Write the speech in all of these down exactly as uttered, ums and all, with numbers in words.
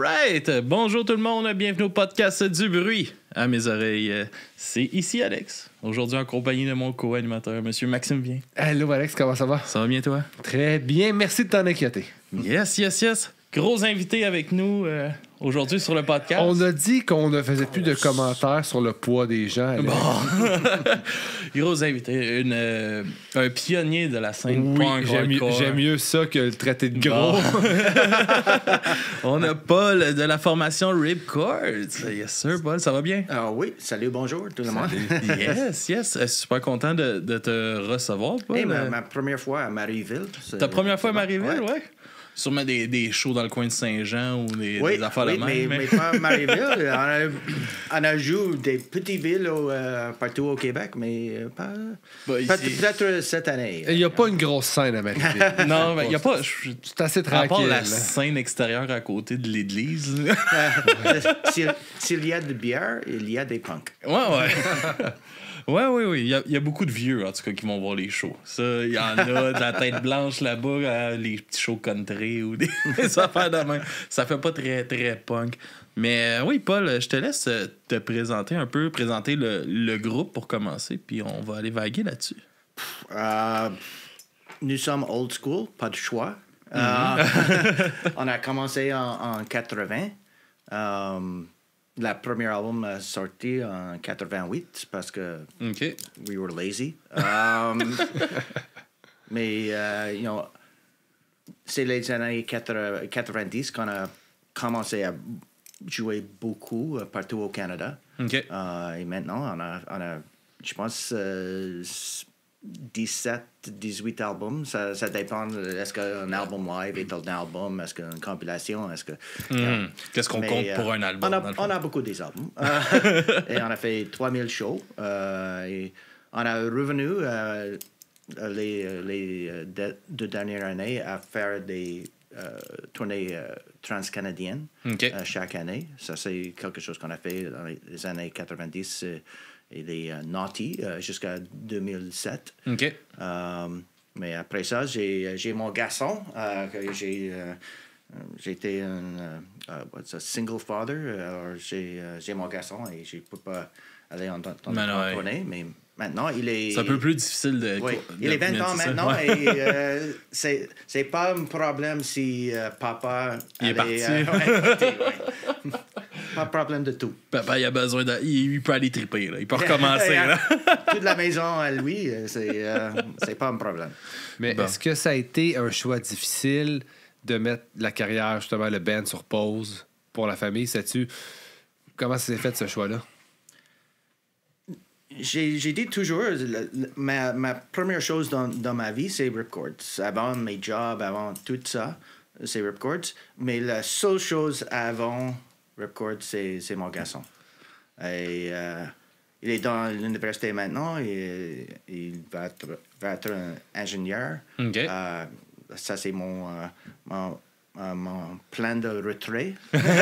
right! Bonjour tout le monde, bienvenue au podcast du bruit. À mes oreilles, c'est ici Alex. Aujourd'hui en compagnie de mon co-animateur, Monsieur Maxime Vien. Allô Alex, comment ça va? Ça va bien toi? Très bien, merci de t'en inquiéter. Yes, yes, yes. Gros invité avec nous euh, aujourd'hui sur le podcast. On a dit qu'on ne faisait plus de commentaires sur le poids des gens. Alex. Bon. Gros invité, une, euh, un pionnier de la scène Oui, punk j'aime, hardcore. j'aime mieux ça que le traité de gros. Bon. On a Paul de la formation Ripcords. Yes sir, Paul, ça va bien? Ah oui, salut, bonjour tout le monde. Yes, yes. Euh, Super content de, de te recevoir, Paul. Hey, ma, ma première fois à Marieville. c'est- Ta première fois à c'est bon. Marieville, ouais? Ouais. Sûrement des, des shows dans le coin de Saint-Jean ou des, Oui, des affaires oui, de mais, même. mais pas Marieville. on, a, on a joué des petites villes au, euh, partout au Québec, mais euh, pas, Bah, pas- ici- peut-être cette année. Il n'y a pas une grosse scène à Marieville. Non, mais il n'y a pas. je- C'est assez À part tranquille. la là. scène extérieure à côté de l'église. là. Euh, S'il s'il y a de bière, il y a des punks. Ouais, ouais. Ouais, oui, oui. Il y, a, il y a beaucoup de vieux, en tout cas, qui vont voir les shows. Ça, il y en a de la tête blanche là-bas, euh, les petits shows country ou des, des affaires de même. Ça fait pas très, très punk. Mais euh, oui, Paul, je te laisse euh, te présenter un peu, présenter le, le groupe pour commencer, puis on va aller vaguer là-dessus. Euh, nous sommes old school, pas de choix. Euh, on a commencé en, en quatre-vingts. Euh, la première album a sorti en quatre-vingt-huit parce que OK. we were lazy. Um, mais, uh, you know, c'est les années quatre- quatre-vingt-dix qu'on a commencé à jouer beaucoup euh, partout au Canada. OK. Euh, et maintenant, on a, on a je pense, euh, dix-sept, dix-huit albums. Ça, ça dépend. Est-ce qu'un album live est un album? Est-ce qu'une compilation? Est-ce que... Hmm. Qu'est-ce qu'on Mais, compte euh, pour un album? On a, dans le fond? on a beaucoup des albums. Euh, et on a fait trois mille shows. Euh, et on a revenu euh, les, les euh, de- deux dernières années à faire des euh, tournées euh, transcanadiennes OK. euh, chaque année. Ça, c'est quelque chose qu'on a fait dans les, les années quatre-vingt-dix euh, et les euh, Naughty euh, jusqu'à deux mille sept. OK. Euh, mais après ça, j'ai, j'ai mon garçon. Euh, que j'ai, euh, j'étais un euh, uh, what's a single father. Alors, j'ai, euh, j'ai mon garçon et je ne peux pas aller en, en, Mais non, en ouais. tournée. Mais maintenant, il est... C'est un peu plus difficile de. Oui, de il est vingt ans mettre ça. maintenant Ouais. et euh, c'est, c'est pas un problème si euh, papa... Il est allait, parti. euh, ouais, parti, ouais. Pas de problème de tout. Papa, il a besoin de. Il, il peut aller triper, là. Il peut recommencer, là. Toute la maison à lui, euh, c'est, euh, c'est pas un problème. Mais Bon. est-ce que ça a été un choix difficile de mettre la carrière, justement, le band sur pause pour la famille? Sais-tu comment ça s'est fait, ce choix-là? J'ai, j'ai dit toujours, le- le- ma, ma première chose dans, dans ma vie, c'est Ripcords. Avant mes jobs, avant tout ça, c'est Ripcords. Mais la seule chose avant Ripcords, c'est, c'est mon garçon. Et, euh, il est dans l'université maintenant et il va être, va être un ingénieur. OK. Euh, ça, c'est mon, euh, mon, euh, mon plan de retrait.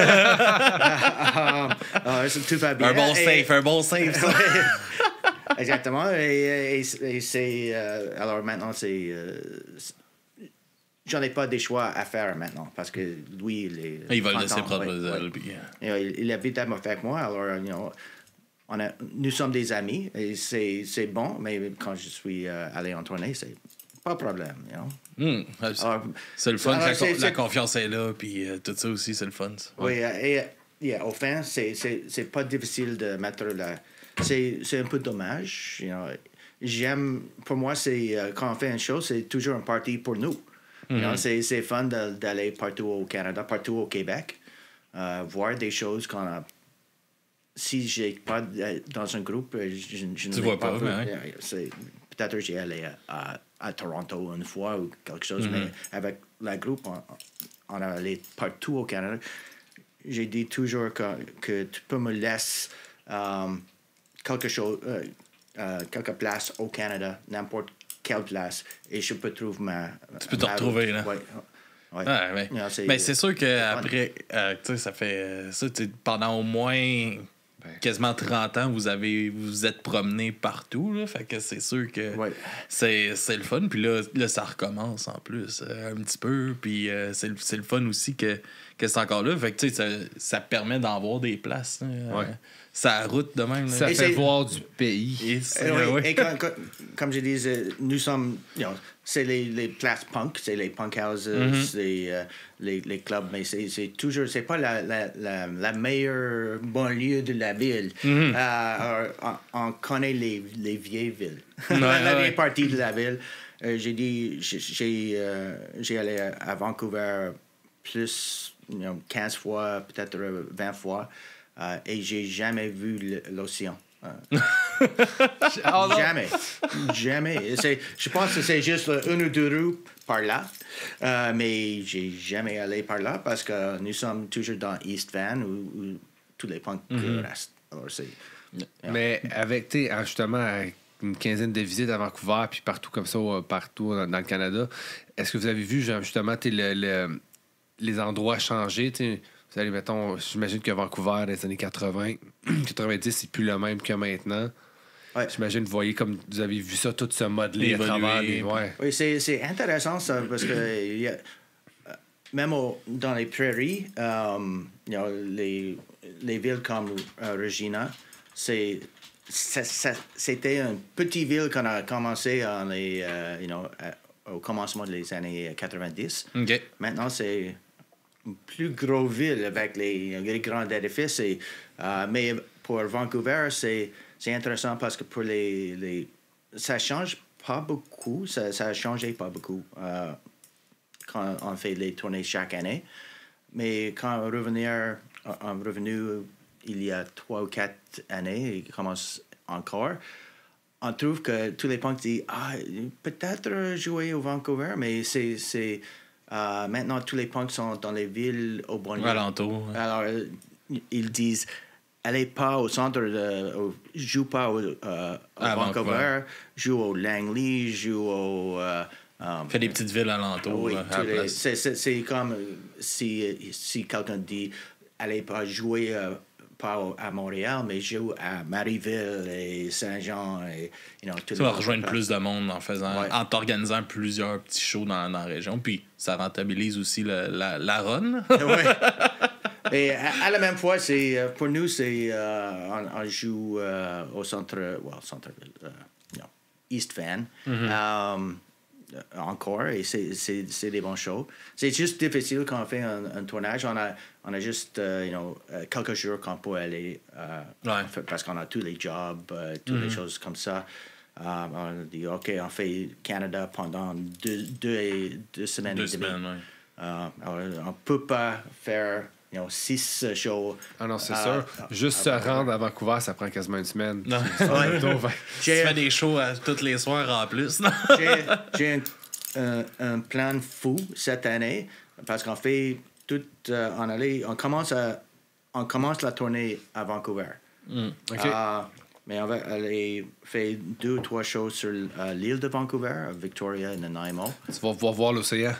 Euh, euh, tout va bien. Un bon Et- safe, un bon safe, ça. Exactement. Et, et- et c'est. euh, alors maintenant, c'est. euh, c'est- J'en ai pas des choix à faire maintenant parce que lui, il est. Il va trente laisser ans, prendre ouais, les ouais. ailes. puis, euh, Et, euh, il, il habite avec moi, alors, you know, on a, nous sommes des amis et c'est, c'est bon, mais quand je suis euh, allé en tournée, c'est pas de problème, you know. hum, c'est- Alors, c'est le fun, alors, la, c'est- la c'est- confiance est là, puis euh, tout ça aussi, c'est le fun. ça. Oui, euh, et yeah, au fin, c'est, c'est, c'est pas difficile de mettre la. C'est, c'est un peu dommage. You know. J'aime. Pour moi, c'est euh, quand on fait une chose, c'est toujours un party pour nous. You know, c'est, c'est fun de- d'aller partout au Canada, partout au Québec, euh, voir des choses qu'on a. Si j'ai pas d- dans un groupe, euh, je, je ne Tu l'ai vois pas, vu. mais ouais. Yeah, c'est- peut-être j'y allé à, à, à Toronto une fois ou quelque chose, mais avec la groupe, on, on a allé partout au Canada. J'ai dit toujours que, que tu peux me laisser euh, quelque chose, euh, euh, quelque place au Canada, n'importe quelle place, et je peux trouver ma. Tu peux te ma retrouver, route. là. Ouais. Ouais. Ah, ouais. Non, c'est- Ben, c'est sûr fun. qu'après, euh, tu sais, ça fait. euh, Ça, tu sais, pendant au moins Ben. quasiment trente ans, vous avez vous vous êtes promené partout. Là, fait que c'est sûr que Ouais. c'est, c'est le fun. Puis là, là, ça recommence en plus euh, un petit peu. Puis euh, c'est, le- c'est le fun aussi que, que c'est encore là. Fait que tu sais, ça, ça permet d'en voir des places. Là, euh, Ouais. ça route de même. Là. Ça Et fait c'est- voir du pays. Et c'est- Euh, oui, ouais. et comme, comme- comme je disais, nous sommes, you know, c'est les, les places punk, c'est les punk houses, Mm-hmm. les, euh, les, les clubs, mais c'est, c'est toujours, c'est pas la, la, la, la meilleure banlieue de la ville. Mm-hmm. Euh, on, on connaît les, les vieilles villes, Ouais, la ouais. vieille partie de la ville. Euh, j'ai dit, j'ai, j'ai, euh, j'ai allé à, à Vancouver plus, you know, quinze fois, peut-être vingt fois, euh, et j'ai jamais vu le- l'océan. Euh, Oh non. Jamais. Jamais. C'est, je pense que c'est juste une ou deux rues par là. Euh, mais j'ai jamais allé par là parce que nous sommes toujours dans East Van où, où tous les punks euh, restent. Alors, c'est, Mais avec, tu sais, justement, avec une quinzaine de visites à Vancouver, puis partout comme ça, euh, partout dans, dans le Canada, est-ce que vous avez vu, genre, justement, tu sais, le, le- les endroits changer? Tu sais, vous allez, mettons, j'imagine que Vancouver, dans les années quatre-vingts, quatre-vingt-dix, c'est plus le même que maintenant. ouais. J'imagine, vous voyez comme vous avez vu ça tout se modeler à Évoluer, travers des. puis- Ouais. Oui, c'est, c'est intéressant ça parce que il y a, euh, même au- dans les prairies, um, you know, les, les villes comme euh, Regina, c'est, ça- ça- c'était une petite ville qu'on a commencé en les, euh, you know, à- au commencement des années quatre-vingt-dix. OK. Maintenant, c'est une plus grosse ville avec les, les grands édifices. Et, euh, mais pour Vancouver, c'est, c'est intéressant parce que pour les, les ça change pas beaucoup. Ça, ça a changé pas beaucoup euh, quand on fait les tournées chaque année. Mais quand on revenir, on est revenu il y a trois ou quatre années et commence encore, on trouve que tous les punks disent ah, peut-être jouer au Vancouver, mais c'est, c'est euh, maintenant tous les punks sont dans les villes au banlieue. Alentour. ouais. Alors euh, ils disent allez pas au centre de, au- joue pas au, euh, au À Vancouver, Vancouver. joue au Langley, joue au euh, um, Fait des petites villes alentour. oui, là, à tous la les- place. c'est, c'est, c'est comme euh, si, si quelqu'un dit allez pas jouer euh, pas au- à Montréal, mais joue à Marieville et Saint-Jean. Et, you know, tous Tu vas les rejoindre autres plus de monde en faisant, Ouais. en t'organisant plusieurs petits shows dans, dans la région. Puis ça rentabilise aussi le- la, la run. places. Ouais. Et à, à la même fois, c'est, euh, pour nous, c'est, euh, on, on joue euh, au centre, well, centre-ville, euh, non, East Van. Um, euh, encore, et c'est, c'est, c'est des bons shows. C'est juste difficile quand on fait un, un tournage. On a, on a juste euh, you know, euh, quelques jours qu'on peut aller, euh, Ouais. fait- parce qu'on a tous les jobs, euh, toutes les choses comme ça. Euh, on a dit, OK, on fait Canada pendant deux, deux, et- deux semaines Deux et demie. semaines, ouais. Euh, alors, on ne peut pas faire you know, six euh, shows. Ah non, c'est euh, sûr. euh, Juste se rendre à Vancouver, ça prend quasiment une semaine. Non. Ouais. Donc, ouais. Tu fais des shows à, tous les soirs en plus. Non? j'ai, j'ai un, un, un plan fou cette année parce qu'on fait tout euh, en aller. On commence, à, on commence la tournée à Vancouver. OK. Euh, mais on va aller faire deux ou trois shows sur euh, l'île de Vancouver, à Victoria et Nanaimo. Tu vas pouvoir voir l'océan.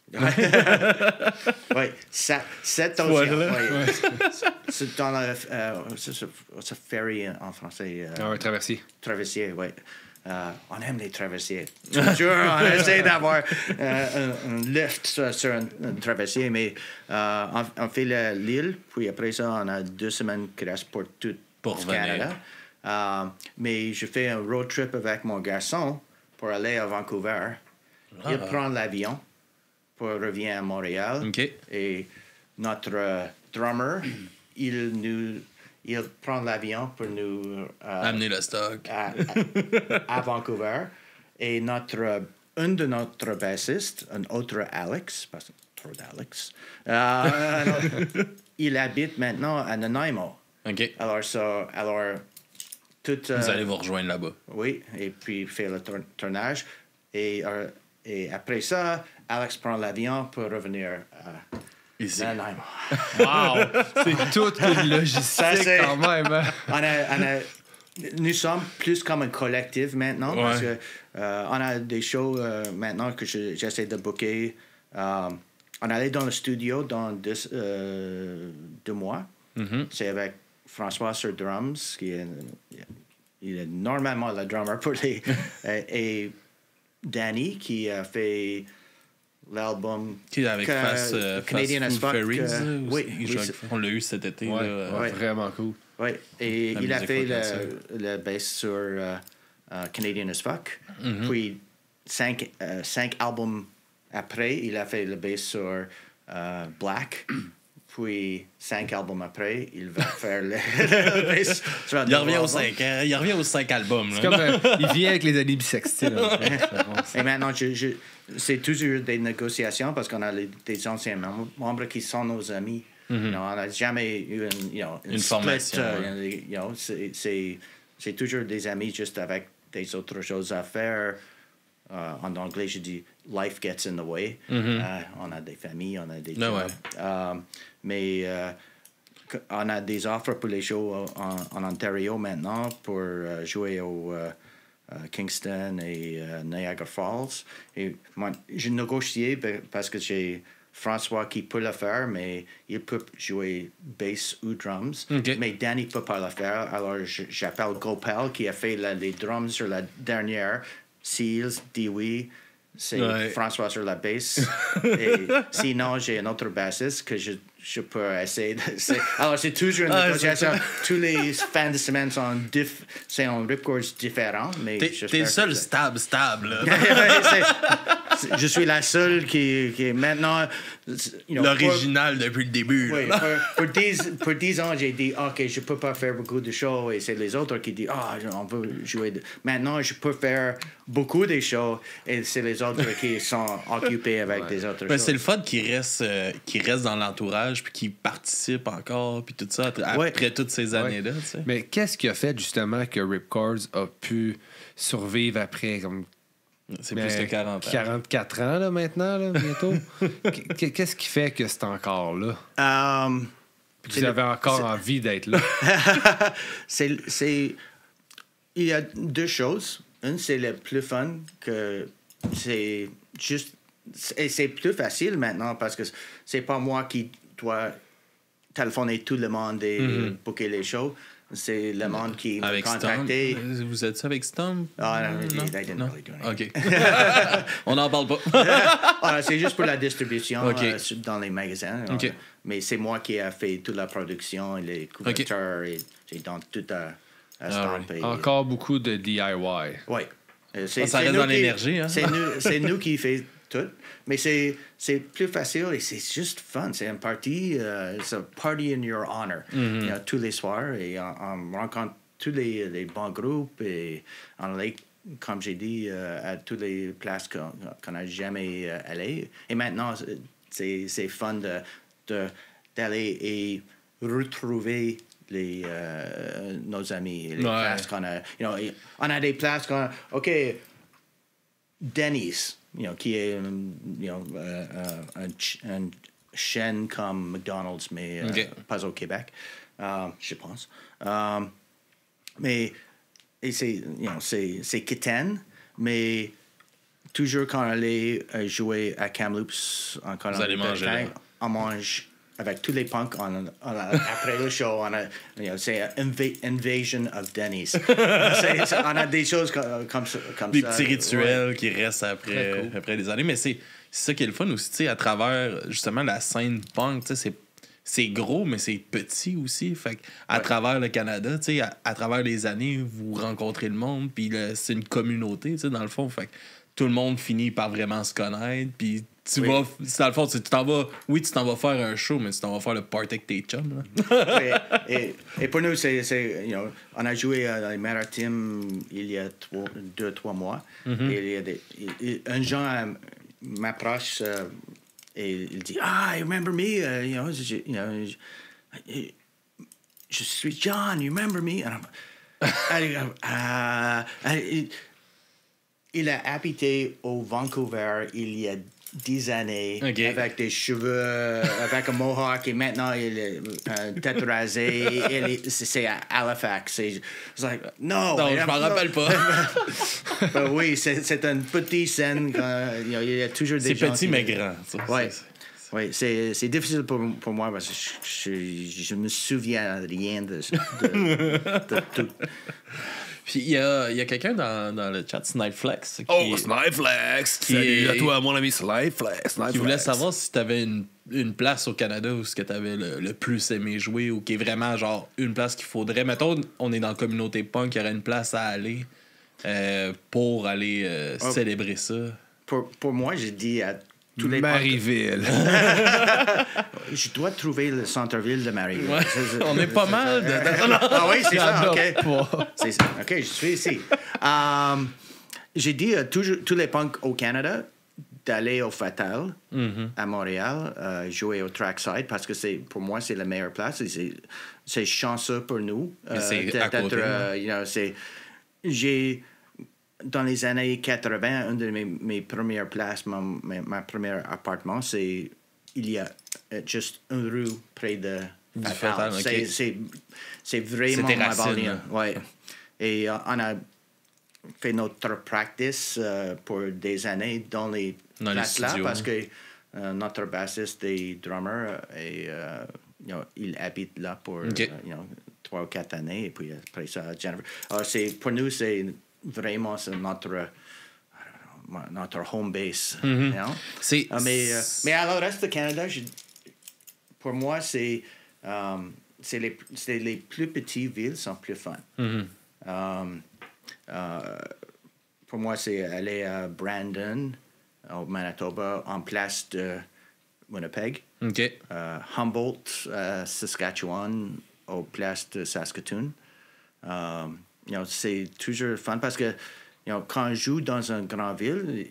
Oui, ça, cet Voilà. océan. Ouais. C'est- C'est dans le euh, c'est, c'est, c'est ferry en français. euh, Ah ouais, traversier. Traversier, oui. Euh, on aime les traversiers. Toujours, on essaie d'avoir euh, un, un lift sur, sur un, un traversier, mais euh, on, on fait la- l'île, puis après ça, on a deux semaines qui restent pour tout Pour le revenir. Canada. Euh, mais je fais un road trip avec mon garçon pour aller à Vancouver. Il Ah. prend l'avion pour revenir à Montréal. OK. Et notre euh, drummer, il nous il prend l'avion pour nous euh, Amener le stock. à, à- à Vancouver. Et notre, euh, un de notre bassistes, un autre Alex, parce que trop d'Alex, euh, alors, il habite maintenant à Nanaimo. OK. Alors, ça, alors tout, euh, Vous allez vous rejoindre là-bas. oui, et puis fait le tour- tournage. Et, euh, et après ça, Alex prend l'avion pour revenir à Ici. Nanaimo. Wow! C'est toute une logistique Ça, c'est- quand même. Hein? on a, on a- nous sommes plus comme un collectif maintenant Ouais. parce que euh, on a des shows euh, maintenant que je- j'essaie de booker. Euh, on allait dans le studio dans deux, euh, deux mois. Mhm. C'est avec François sur drums, qui est, il est normalement le drummer pour les... et, et Danny, qui a fait l'album... Qui est avec que- Fast, euh, Canadian Fast as Food fuck, Fairies. euh, là, oui, aussi. oui, Je- c'est- on l'a eu cet été. Ouais, là, ouais, ouais. vraiment cool. Oui, et La il a musique fait rock le, le bass sur euh, euh, Canadian as Fuck. Mm-hmm. Puis, cinq, euh, cinq albums après, il a fait le bass sur euh, Black. Puis, cinq albums après, il va faire le, le bass sur un Il revient nouveau aux album. cinq, hein, il revient aux cinq albums. C'est là. comme euh, il vient avec les années bissextiles. en fait. C'est bon, ça. Et maintenant, je, je- c'est toujours des négociations parce qu'on a les- des anciens mem- membres qui sont nos amis. You know, on n'a jamais eu une, you know, Une split, formation, euh, you know, c'est, c'est, c'est toujours des amis juste avec des autres choses à faire. Euh, en anglais, je dis life gets in the way. Euh, on a des familles, on a des Ah jobs. ouais. Euh, mais euh, que- on a des offres pour les shows en, en Ontario maintenant pour euh, jouer au euh, euh, Kingston et euh, Niagara Falls. Et moi, j'ai négocié pe- parce que j'ai François qui peut le faire, mais il peut jouer bass ou drums. Ok. Mais Danny ne peut pas le faire. Alors, je- j'appelle Gopal qui a fait la- les drums sur la dernière. Seals, Dewey, c'est Ouais. François sur la bass. Et sinon, j'ai un autre bassiste que je, je peux essayer de... c'est- Alors, c'est toujours une Ah, négociation. Tous les fins de semaine sont diff, c'est un ripcord différent, mais T'es j'espère t'es le que seul c'est- stable, stable. là. C'est- c'est- je suis la seule qui, qui est maintenant... you know, pour- L'original depuis le début. oui, là. pour, pour, dix, pour dix ans, j'ai dit, OK, je peux pas faire beaucoup de shows. Et c'est les autres qui disent, ah, on veut jouer. de- Maintenant, je peux faire beaucoup de shows. Et c'est les autres qui sont occupés avec des autres Mais shows. c'est le fun qui reste, euh, qui reste dans l'entourage puis qui participe encore puis tout ça après, Ouais. après toutes ces années-là. tu sais. Mais qu'est-ce qui a fait justement que Ripcords a pu survivre après comme C'est mais, plus que quarante ans. quarante-quatre ans là, maintenant, là, bientôt? Qu- Qu'est-ce qui fait que c'est encore là? Um, Puis c'est vous le- avez encore c'est- envie d'être là? c'est, c'est... Il y a deux choses. Une, c'est le plus fun que c'est juste... Et c'est plus facile maintenant parce que c'est pas moi qui dois téléphoner tout le monde et Mhm. booker les shows. C'est le monde qui m'a Avec Stomp. contacté. Euh, Vous êtes ça avec Stomp? Ah, non, they- Non? they didn't Non? really do anything. OK. On n'en parle pas. Ah, c'est juste pour la distribution Ok. euh, sur- dans les magasins. Ok. Euh, Mais c'est moi qui ai fait toute la production et les couvertures et j'ai dans tout à, à Stomp. et- Encore beaucoup de D I Y. Oui. Euh, c'est- Ah, ça c'est reste nous dans qui- l'énergie, hein? C'est nous, c'est nous qui fait tout. Mais c'est, c'est plus facile et c'est juste fun. C'est un party. euh, it's a party in your honor. Mm-hmm. You know, tous les soirs. Et on, on rencontre tous les, les bons groupes. Et on allait, comme j'ai dit, euh, à toutes les places qu'on qu'on n'a jamais euh, allé. Et maintenant, c'est, c'est fun de, de, d'aller et retrouver les, euh, nos amis. Les Ouais. places qu'on a. You know, on a des places qu'on a. OK, Denny's, you know, qui est um, you know, euh, euh, un, ch- une chaîne comme McDonald's, mais euh, Ok. pas au Québec, euh, je pense. Um, mais et c'est, you know, c'est, c'est Kitten, mais toujours quand on allait euh, jouer à Kamloops en Vous allez manger là. on mange avec tous les punks. On, on a- après le show, on a, you know, c'est inva- Invasion of Denny's. C'est- c'est- on a des choses comme, comme ça. Comme Des ça. petits rituels qui restent après, Très cool. après des années. Mais c'est c'est ça qui est le fun aussi, tu sais, à travers justement la scène punk, tu sais, c'est c'est gros, mais c'est petit aussi. Fait que à Ouais. travers le Canada, tu sais, à, à travers les années, vous rencontrez le monde, puis le- c'est une communauté, tu sais, dans le fond. Fait que tout le monde finit par vraiment se connaître, puis tu Oui. vas, dans le fond, tu tu t'en vas, oui, tu t'en vas faire un show, mais tu t'en vas faire le party avec tes chums, là. et, et, et pour nous, c'est, c'est, you know, on a joué à les Maritimes il y a trois, deux, trois mois. Mm-hmm. Et il y a des, et- et un gens euh, m'approche euh, et il dit, ah, you remember me? Uh, you know, je, you know, je, je suis John, you remember me? And I'm, I- ah, ah, il, il a habité au Vancouver il y a dix années Ok. avec des cheveux, avec un mohawk et maintenant il est euh, tête rasée. Il est- c'est, c'est à Halifax. C'est it's like, no, Non, mais je m'en non. rappelle pas. Ben oui, c'est, c'est une petite scène. quand, you know, il y a toujours des C'est gens petit, qui- mais grand. tu sais. Ouais. C'est- Oui, c'est, c'est difficile pour, pour moi parce que je, je, je me souviens rien de, de, de tout. Puis il y a, y a quelqu'un dans, dans le chat, Snipeflex, qui, Oh, Snipeflex! qui Salut est- à toi, mon ami Snipeflex. Snipeflex. qui voulait savoir si tu avais une, une place au Canada où ce que tu avais le, le plus aimé jouer ou qui est vraiment genre une place qu'il faudrait. Mettons, on est dans la communauté punk, il y aurait une place à aller euh, pour aller euh, Oh. célébrer ça. Pour, pour moi, j'ai dit à tous les Marieville. je dois trouver le centre-ville de Marieville. Ouais, C'est- c'est- on est pas mal de- Ah oui, c'est ça, OK. Pas. C'est ça. OK, je suis ici. Um, j'ai dit à toujours, tous les punks au Canada d'aller au Fatal à Montréal, euh, jouer au Trackside, parce que c'est, pour moi, c'est la meilleure place. Et C'est, c'est chanceux pour nous. Mais c'est d'être- à côté, euh, you know, c'est, j'ai, dans les années quatre-vingts, une de mes, mes premières places, mon, ma, ma première appartement, c'est, il y a euh, juste une rue près de Du Fatal. Fatal, ok. C'est, c'est, c'est vraiment C'était ma racine, banlieue. hein. Ouais. Et euh, on a fait notre practice euh, pour des années dans les Dans les places là studios, parce hein. que euh, notre bassiste et drummer euh, et euh, you know, il habite là pour Ok. euh, you know, trois ou quatre années et puis après ça Jennifer. Alors, c'est, pour nous c'est vraiment c'est notre I don't know, notre home base. you know? C'est, Ah, mais, euh, mais à le reste du Canada, je- pour moi, c'est, euh, c'est, les, c'est les plus petites villes sont plus fun. Mhm. Um, euh, pour moi, c'est aller à Brandon, au Manitoba, en place de Winnipeg. OK. Euh, Humboldt, euh, Saskatchewan, au place de Saskatoon. Um, you know, c'est toujours fun parce que you know, quand on joue dans une grande ville,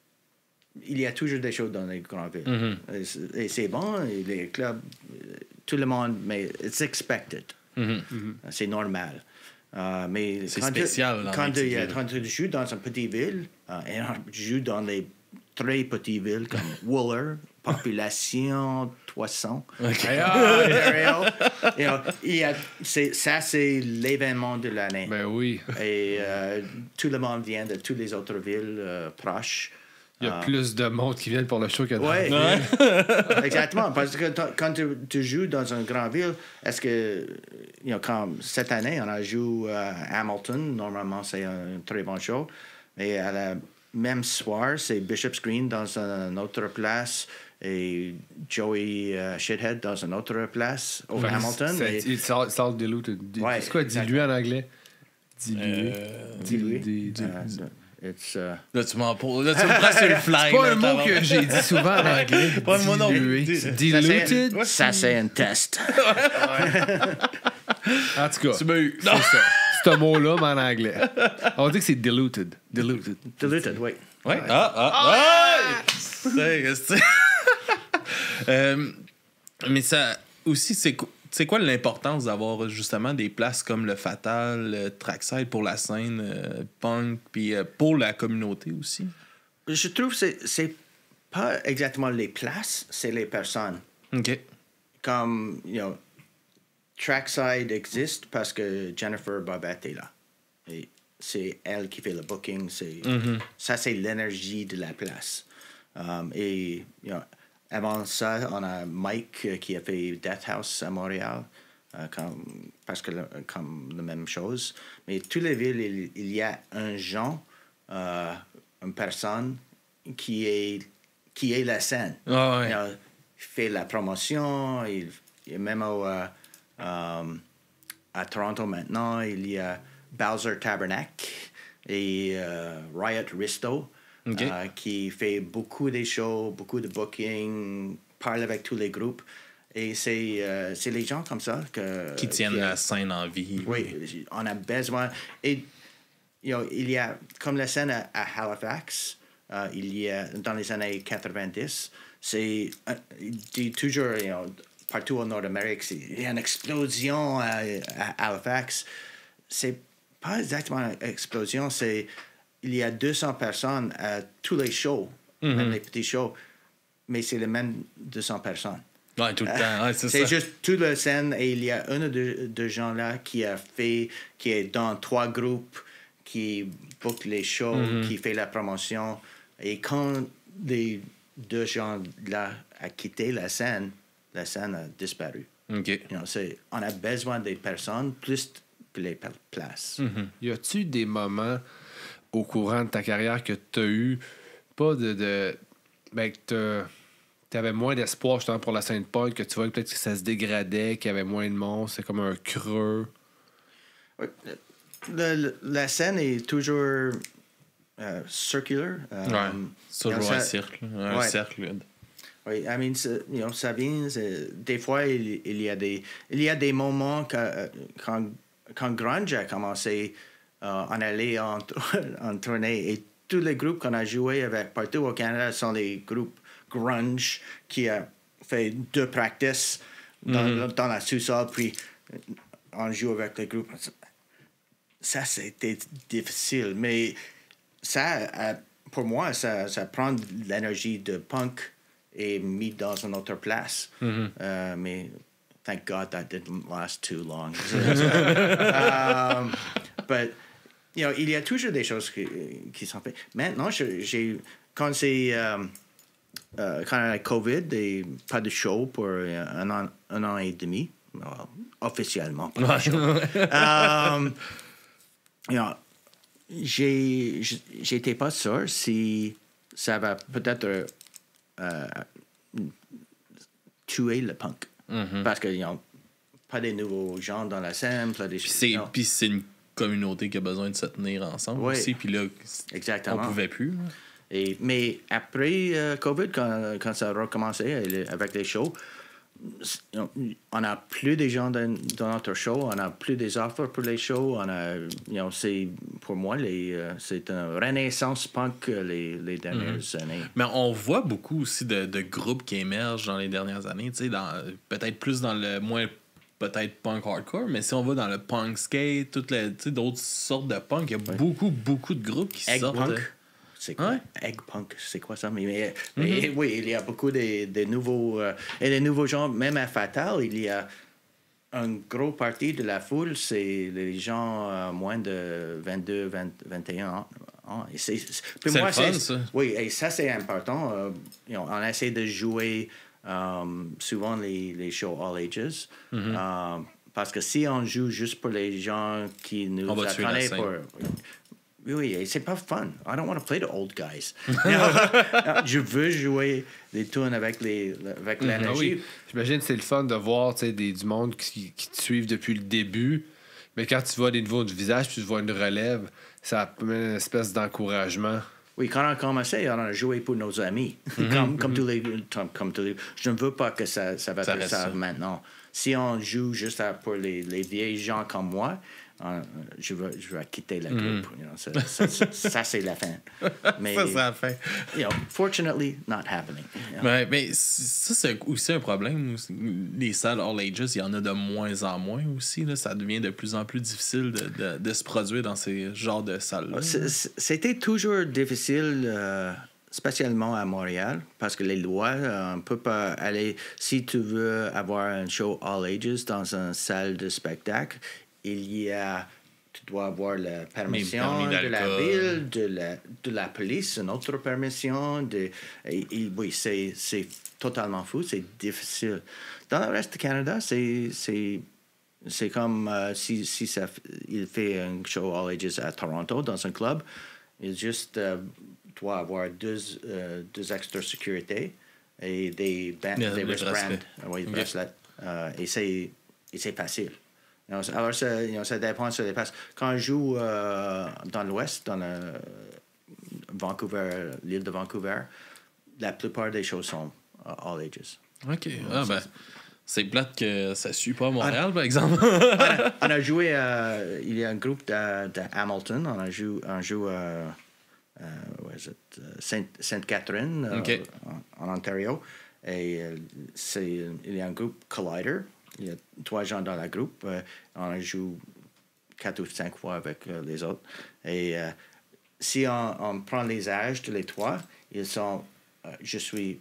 il y a toujours des choses dans les grandes villes. Mm-hmm. Et c'est- Et c'est bon, et les clubs, euh, tout le monde, mais it's expected. Mm-hmm. C'est normal. Euh, mais C'est quand tu- spécial dans quand, les tu, petites euh, villes. quand tu joues dans une petite ville, euh, et on joue dans les très petites villes comme Wooler, population trois cents. Ontario, you know, il y a- c'est- ça, c'est l'événement de l'année. Ben oui. Et euh, tout le monde vient de toutes les autres villes euh, proches. Il y a plus de monde qui viennent pour le show que dans Ouais, la ville. exactement. Parce que t- quand tu, tu joues dans une grande ville, est-ce que, you know, comme cette année, on a joué à Hamilton, normalement c'est un très bon show, mais à la même soir, c'est Bishop's Green dans une autre place et Joey euh, Shithead dans une autre place au Fait que Hamilton. c'est- et- Il sort, sort diluted. Di- Ouais, c'est quoi dilué en anglais? Dilué. Euh, Dilué. Di- di- Euh, it's, uh, Là, tu m'en poses. Là, tu me prends sur le fly. C'est pas là, un mot t'as- que j'ai dit souvent en anglais. Ouais, moi non plus. Dilué. Di- ça, Diluted. c'est- Ça, c'est un test. En tout cas, Tu m'as eu. Non. c'est ça. C'est un mot-là, mais en anglais. On dit que c'est diluted. Diluted. Diluted, oui. Ouais. Ah, ah, ah! C'est- qu'est-ce que c'est? Euh, mais ça aussi, c'est co- c'est quoi l'importance d'avoir justement des places comme le Fatal, le Trackside pour la scène euh, punk, puis euh, pour la communauté aussi? Je trouve que c'est, c'est pas exactement les places, c'est les personnes. OK. Comme, you know, Trackside existe parce que Jennifer Bobette est là. Et c'est elle qui fait le booking. C'est, Ça, c'est l'énergie de la place. Um, et, you know, avant ça, on a Mike euh, qui a fait Death House à Montréal. euh, comme, parce que le- comme la même chose. Mais toutes les villes, il, il y a un genre, euh, une personne qui est, qui est la scène. Ah ouais. You know, il fait la promotion, il, il même au, euh, euh, à Toronto maintenant, il y a Bowser Tabernacle et euh, Riot Risto Ok. euh, qui fait beaucoup de shows, beaucoup de booking, parle avec tous les groupes. Et c'est, euh, c'est les gens comme ça que, Qui tiennent qui- la scène en vie. oui, on a besoin. Et you know, il y a, comme la scène à, à Halifax, euh, il y a, dans les années quatre-vingt-dix, c'est, euh, il dit toujours, you know, partout en Nord-Amérique, c'est- il y a une explosion à, à Halifax. C'est pas exactement une explosion, c'est, il y a deux cents personnes à tous les shows, même les petits shows, mais c'est les mêmes deux cents personnes. Ouais, tout le temps. Ouais, c'est C'est ça. juste toute la scène et il y a un ou deux, deux gens là qui a fait, qui est dans trois groupes, qui book les shows, qui fait la promotion. Et quand les deux gens-là a quitté la scène, la scène a disparu. OK. You know, c'est, on a besoin des personnes plus que les places. Mm-hmm. Y a-tu des moments au courant de ta carrière que tu as eu, pas de. de ben, que tu avais moins d'espoir justement pour la scène punk, que tu vois que peut-être que ça se dégradait, qu'il y avait moins de monde, c'est comme un creux? Oui, le- le- la scène est toujours euh, circular. euh, Ouais. C'est toujours ça- un cercle. Un ouais. cercle. Oui, I mean, c'est- you know, ça vient. c'est- Des fois, il, il y a des, il y a des moments que, euh, quand, quand Grunge a commencé, euh, on allait en, en tournée et tous les groupes qu'on a joués avec partout au Canada sont les groupes Grunge qui a fait deux practices dans, Mm-hmm. dans la sous-sol, puis on joue avec les groupes. Ça, c'était difficile, mais ça, euh, pour moi, ça, ça prend de l'énergie de punk et mis dans une autre place. Mm-hmm. Euh, mais thank God that didn't last too long. um, but, you know, il y a toujours des choses qui, qui sont faites. Maintenant, je- j'ai, quand c'est euh, euh, quand il y a la COVID et pas de show pour euh, un an, un an et demi, well, officiellement pas de show. um, you know, j'ai, j'étais pas sûr si ça va peut-être euh, tuer le punk. Mm-hmm. Parce qu'il n'y a pas des nouveaux gens dans la scène. Pas des Puis c'est, non. puis c'est une communauté qui a besoin de se tenir ensemble Oui. aussi. Puis là, Exactement. on pouvait plus. là. Et, mais après euh, COVID, quand, quand ça a recommencé euh, avec les shows, on n'a plus de gens dans, dans notre show, on n'a plus des offres pour les shows. On a, you know, c'est, pour moi, les, euh, c'est une renaissance punk euh, les, les dernières Mm-hmm. années. Mais on voit beaucoup aussi de, de groupes qui émergent dans les dernières années. Tu sais, dans, peut-être plus dans le moins peut-être punk hardcore, mais si on va dans le punk skate, toutes les, tu sais, d'autres sortes de punk, il y a Ouais. beaucoup, beaucoup de groupes qui Egg sortent. punk. de- C'est quoi? Ouais. Egg punk, c'est quoi ça? Mais, mais- mais oui, il y a beaucoup de, de nouveaux... euh, et les nouveaux gens, même à Fatal, il y a un gros parti de la foule, c'est les gens euh, moins de vingt-deux, vingt, vingt et un ans. ans. Et c'est, c'est, pour C'est moi, le fun, c'est- ça. Oui, et ça, c'est important. Euh, you know, on essaie de jouer euh, souvent les, les shows all ages. Mm-hmm. Euh, parce que si on joue juste pour les gens qui nous On va tuer la connaissent scène. pour... Oui, oui, et c'est pas fun. I don't want to play the old guys. You know, je veux jouer des tunes avec, les, avec Mm-hmm. l'énergie. Ah oui. J'imagine que c'est le fun de voir tu sais, des, du monde qui, qui te suivent depuis le début. Mais quand tu vois des nouveaux visages puis tu vois une relève, ça met une espèce d'encouragement. Oui, quand on a commencé, on a joué pour nos amis. comme, comme, tous les, comme, comme tous les... Je ne veux pas que ça, ça va Ça être reste ça, ça. maintenant. Si on joue juste à- pour les, les vieilles gens comme moi, on- je, veux, je veux quitter le groupe. You know, ça, ça, ça, ça, c'est la fin. Mais, Ça, c'est la fin. you know, fortunately, not happening. You know. Ouais, mais c- ça, c'est aussi un problème. Les salles all ages, il y en a de moins en moins aussi. Là. Ça devient de plus en plus difficile de, de, de se produire dans ces genres de salles-là. C'est- c'est- C'était toujours difficile, euh, spécialement à Montréal, parce que les lois, euh, on ne peut pas aller. Si tu veux avoir un show all ages dans une salle de spectacle, il y a. Tu dois avoir la permission permis de la d'alcool. ville, de la, de la police, une autre permission. De, et- et oui, c'est c'est totalement fou, c'est difficile. Dans le reste du Canada, c'est. c'est c'est comme euh, si, si ça, f- il fait un show all ages à Toronto dans un club, il juste euh, doit avoir deux, euh, deux extra sécurité et des, ban- Yeah, des les wristbands, bracelets. euh, oui, Ok. bracelets. Euh, et c'est et c'est facile. You know, alors, ça, you know, ça dépend sur les places. Quand on joue euh, dans l'Ouest, dans le Vancouver, l'île de Vancouver, la plupart des shows sont euh, all ages. OK. Ah, ben, c'est plate que ça suit pas à Montréal, par exemple. On a joué, euh, il y a un groupe de, de Hamilton, on a joué, on joue euh, euh, where is it? Euh, Sainte, Sainte-Catherine, euh, Ok. en, en Ontario. Et euh, c'est, il y a un groupe Collider, il y a trois gens dans le groupe. Euh, on joue quatre ou cinq fois avec euh, les autres. Et euh, si on, on prend les âges de les trois, ils sont, euh, je suis,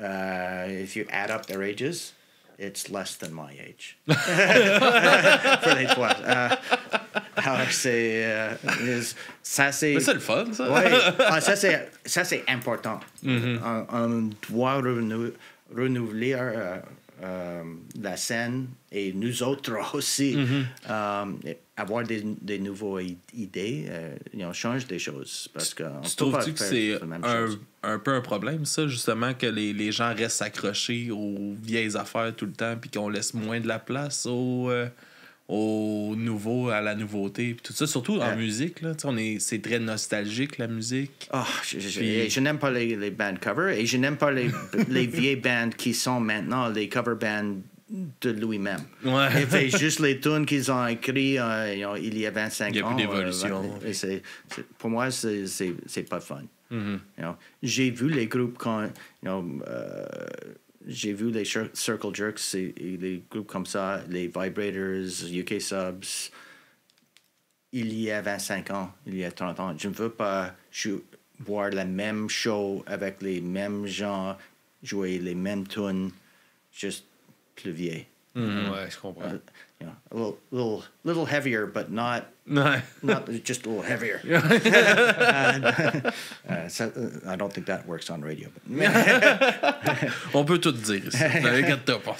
uh, if you add up their ages, it's less than my age. Pour les trois. Euh, Alors, c'est. euh, ça, c'est. Mais c'est le fun, ça. Ouais. Ah, ça, c'est, ça, c'est important. Mm-hmm. on, on doit renou- renouveler euh, euh, la scène et nous autres aussi. Mm-hmm. euh, avoir des, des nouvelles idées, euh, on change des choses. Parce que Tu trouves-tu que c'est un, un peu un problème, ça, justement, que les, les gens restent accrochés aux vieilles affaires tout le temps puis qu'on laisse moins de la place aux, euh, aux nouveaux, à la nouveauté puis tout ça, surtout en Euh. musique, là, on est, c'est très nostalgique, la musique. Oh, je, je, Puis- je n'aime pas les, les bands covers et je n'aime pas les, les vieilles bands qui sont maintenant les cover bands de lui-même. Ouais. Il fait juste les tunes qu'ils ont écrites euh, you know, il y a vingt-cinq ans. Il y a plus d'évolution. euh, et c'est, c'est, pour moi, c'est, c'est, c'est pas fun. Mm-hmm. You know, j'ai vu les groupes quand. You know, euh, j'ai vu les Cir- Circle Jerks et, et les groupes comme ça, les Vibrators, U K Subs, il y a vingt-cinq ans, il y a trente ans. Je ne veux pas jou- voir la même show avec les mêmes gens, jouer les mêmes tunes, juste plus vieilles. Mm-hmm. Ouais, je comprends. Uh, you know, a little, little, little heavier, but not, Ouais. not just a little heavier. uh, uh, so, uh, I don't think that works on radio. But On peut tout dire ici. T'inquiète pas.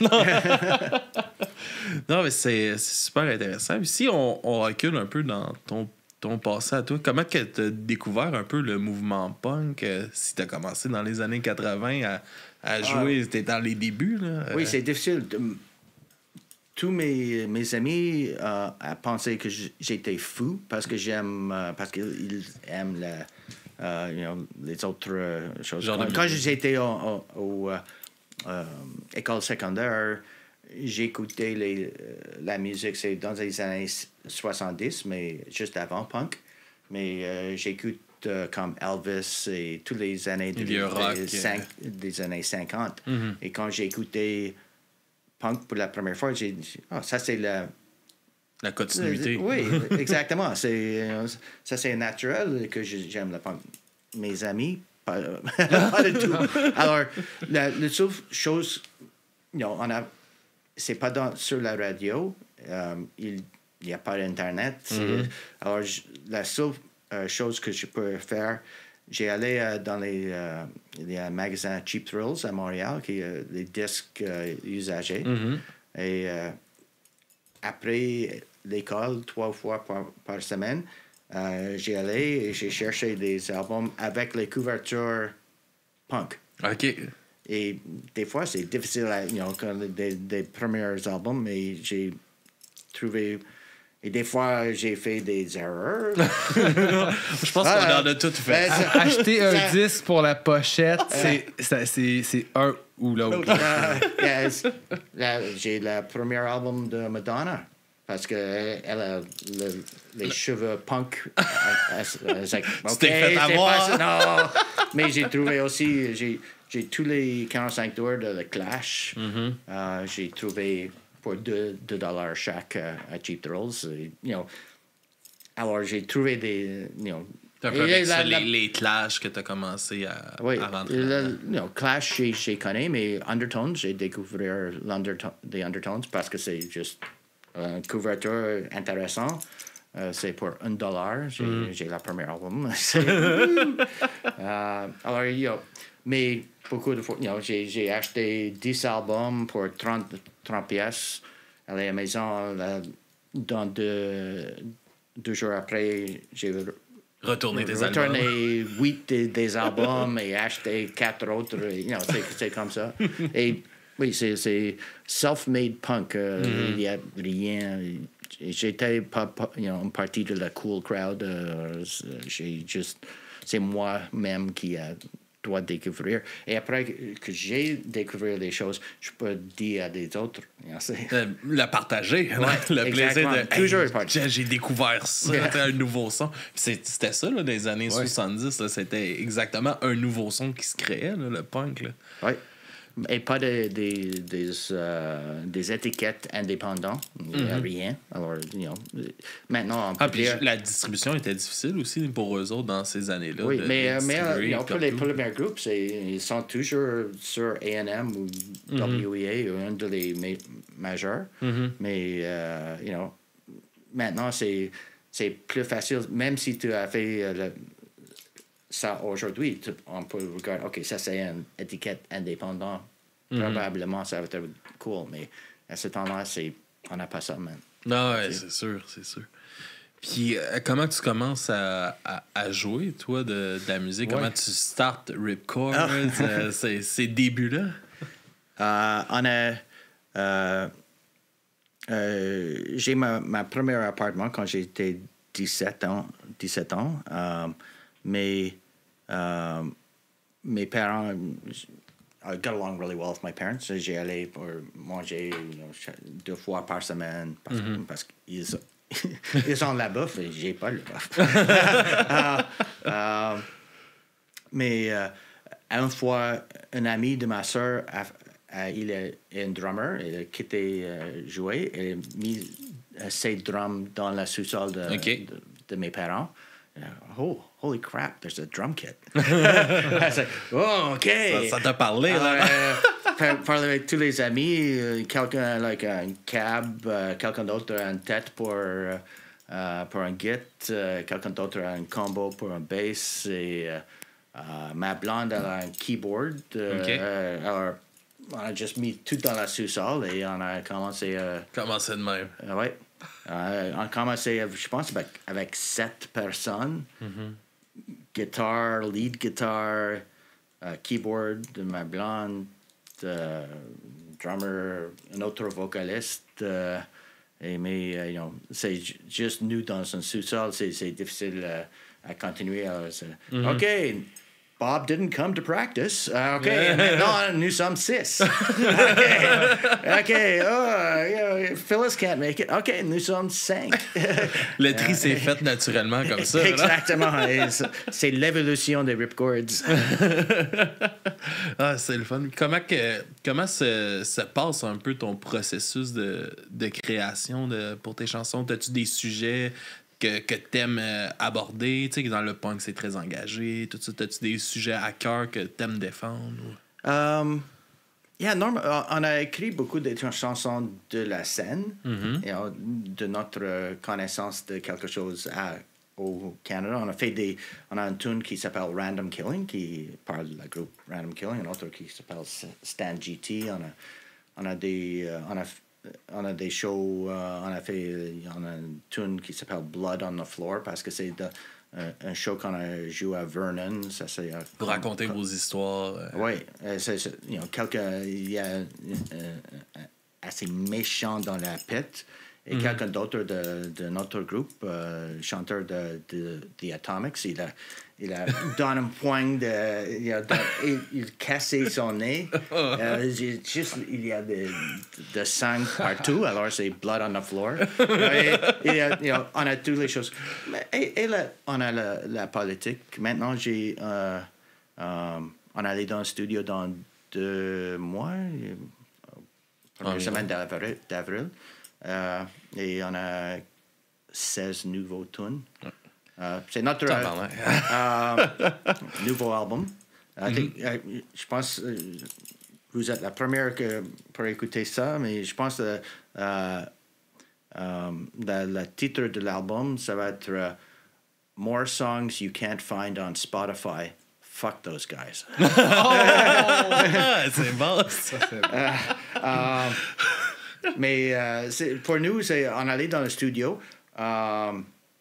Non, mais c'est, c'est super intéressant. Puis si on, on recule un peu dans ton, ton passé à toi, comment tu as découvert un peu le mouvement punk? euh, si tu as commencé dans les années quatre-vingt à, à jouer, c'était dans les débuts. Là, oui, euh, c'est difficile. De- Tous mes, mes amis euh, ont pensé que j- j'étais fou parce que j'aime, euh, parce qu'ils aiment la, euh, you know, les autres euh, choses. Genre de Quand, quand musique. j'étais au, au, au, euh, euh, école secondaire, j'écoutais les, euh, la musique, c'est dans les années soixante-dix, mais juste avant punk. Mais euh, j'écoute euh, comme Elvis et toutes les années de- vieux rock, des, euh. cinq- des années cinquante. Mhm. Et quand j'ai écouté punk pour la première fois, j'ai dit, ah, ça c'est la... La continuité. Oui, exactement. C'est, euh, ça c'est naturel que je- j'aime le punk. Mes amis, pas, pas du tout. Alors, la, la seule chose, you know, on a, c'est pas dans, sur la radio, euh, il n'y a pas d'Internet. c'est- Mhm. Alors, je- la seule euh, chose que je peux faire, j'ai allé euh, dans les, euh, les magasins Cheap Thrills à Montréal, qui euh, les disques euh, usagés. Mhm. Et euh, après l'école, trois fois par, par semaine, euh, j'ai allé et j'ai cherché des albums avec les couvertures punk. OK. Et des fois, c'est difficile, à, you know, quand des, des premiers albums, mais j'ai trouvé... Et des fois, j'ai fait des erreurs. Je pense Ah, qu'on en a tout fait. ben, ça- Acheter un ça- disque pour la pochette, c'est, ça- c'est, c'est un ou l'autre. Euh, yes. La- j'ai le premier album de Madonna parce qu'elle elle a le- les cheveux punk. Elle- elle- elle- elle- Tu t'es fait c'est avoir. pas ça, non. Mais j'ai trouvé aussi, j'ai, j'ai tous les quarante-cinq tours de The Clash. Mm-hmm. Euh, j'ai trouvé pour deux dollars chaque euh, à Cheap Thrills. Et, you know, alors j'ai trouvé des... You know, C'est un peu et avec la- ça, la- les, les clashs que tu as commencé à, oui, à rentrer. le, là-dedans. you know, Clash, j'ai, j'ai connu, mais Undertones, j'ai découvert l'Underto- des Undertones parce que c'est juste une couverture intéressant. Euh, c'est pour un dollar. J'ai, Mm. j'ai la première album. C'est- euh, alors, you know, mais beaucoup de fois, you know, j'ai, j'ai acheté dix albums pour trente, trente pièces à la maison. Là, dans deux, deux jours après, j'ai Retourner tes albums. retourner huit des, des albums et acheter quatre autres. et, you know, c'est, c'est comme ça. Et oui, c'est, c'est self-made punk. euh, Mm-hmm. Il n'y a rien. J'étais pas, pas you know, une partie de la cool crowd. euh, j'ai juste, c'est moi-même qui a doit découvrir. Et après que j'ai découvert les choses, je peux dire à des autres. You know, c'est- Euh, La partager. hein, Ouais, le plaisir exactement. de. Toujours Hey, le partage. j'ai- j'ai découvert ça, Yeah. c'était un nouveau son. Puis c'est- C'était ça, là, dans les années soixante-dix. là, C'était exactement un nouveau son qui se créait, là, le punk. Là. Oui. Et pas de- des, des, euh, des étiquettes indépendantes. Il n'y a rien. Alors, you know, maintenant, on peut Ah, puis dire... la distribution était difficile aussi pour eux autres dans ces années-là. Oui, de- mais, de euh, mais euh, distribuer you know, pour les partout. premiers groupes, c'est- ils sont toujours sur A and M ou W E A ou un de les ma- majeurs. Mhm. Mais, euh, you know, maintenant, c'est c'est plus facile, même si tu as fait euh, le, ça aujourd'hui, tu, on peut regarder, OK, ça c'est une étiquette indépendante. Mm-hmm. Probablement, ça va être cool, mais à ce temps-là, c'est, on n'a pas ça, man. Non, ouais, c'est sûr, c'est sûr. Puis, euh, comment tu commences à, à, à jouer, toi, de, de la musique? Ouais. Comment tu startes Ripcord, ah. euh, ces, ces débuts-là? Euh, on a... Euh, euh, j'ai ma, ma premier appartement quand j'étais dix-sept ans. dix-sept ans euh, mais euh, mes parents... I got along really well with my parents. J'ai allé pour manger you know, deux fois par semaine parce, mm-hmm. parce qu'ils ils ont de la bouffe et j'ai pas le bouffe. uh, uh, mais uh, une fois, un ami de ma soeur, a, a, il est un drummer, il a quitté uh, jouer, il a mis uh, ses drums dans la sous-sol de, okay. de, de mes parents. Uh, oh, holy crap, there's a drum kit. I was like, oh, OK. Ça, ça t'a parlé, là. Uh, parler avec tous les amis, uh, quelqu'un, like un cab, uh, quelqu'un d'autre a une tête pour, uh, uh, pour un git, uh, quelqu'un d'autre a un combo pour un bass, et uh, uh, ma blonde elle a un keyboard. Uh, okay. uh, alors, on a juste mis tout dans la sous-sol et on a commencé... Uh, commencé de même. Uh, oui. Uh, on a commencé, je pense, avec, avec sept personnes. Mm-hmm. Guitare, lead guitar, uh, keyboard de ma blonde, uh, drummer, un autre vocaliste. Uh, et mais, uh, you know, c'est j- juste nous dans un sous-sol, c'est, c'est difficile uh, à continuer. Alors, mm-hmm. OK, Bob didn't come to practice. Uh, OK, maintenant, nous sommes six. OK, OK, oh, you know, Phyllis can't make it. OK, nous sommes cinq. Le tri s'est fait naturellement comme ça. Exactement. C'est, c'est l'évolution des Ripcords. Ah, c'est le fun. Comment, que, comment se, se passe un peu ton processus de, de création de, pour tes chansons? As-tu des sujets que, que t'aimes euh, aborder? Tu sais, dans le punk, c'est très engagé. Tout ça, as-tu des sujets à cœur que t'aimes défendre? Ou... Um, yeah, norm- on a écrit beaucoup de chansons de la scène, mm-hmm. you know, de notre connaissance de quelque chose à, au Canada. On a fait des... On a une tune qui s'appelle Random Killing, qui parle du groupe Random Killing, une autre qui s'appelle Stan G T. On a, on a des... Uh, on a On a des shows, uh, on a fait on a une tune qui s'appelle Blood on the Floor parce que c'est de, uh, un show qu'on a joué à Vernon. Ça, c'est, uh, Pour raconter vos histoires. Euh... Oui, uh, c'est, c'est, you know, quelqu'un, il y a uh, uh, assez méchant dans la pit et mm-hmm. quelqu'un d'autre de, de notre groupe, uh, chanteur de, de The Atomics, il a Il a donné un point de... Il a, don, il, il a cassé son nez. Euh, juste, il y a de, de sang partout, alors c'est blood on the floor. Et, et, you know, on a toutes les choses. Et, et là, on a la, la politique. Maintenant, j'ai... Euh, euh, on est allé dans le studio dans deux mois, première oh, semaine d'avril. d'avril. Euh, et on a seize nouveaux tunes. Uh, c'est notre uh, uh, nouveau album. Uh, mm-hmm. uh, je pense que uh, vous êtes la première que, pour écouter ça, mais je pense que uh, um, le titre de l'album, ça va être uh, More Songs You Can't Find on Spotify. Fuck those guys. Oh, c'est bon, ça. uh, um, mais uh, c'est, pour nous, c'est, on allait dans le studio. Um,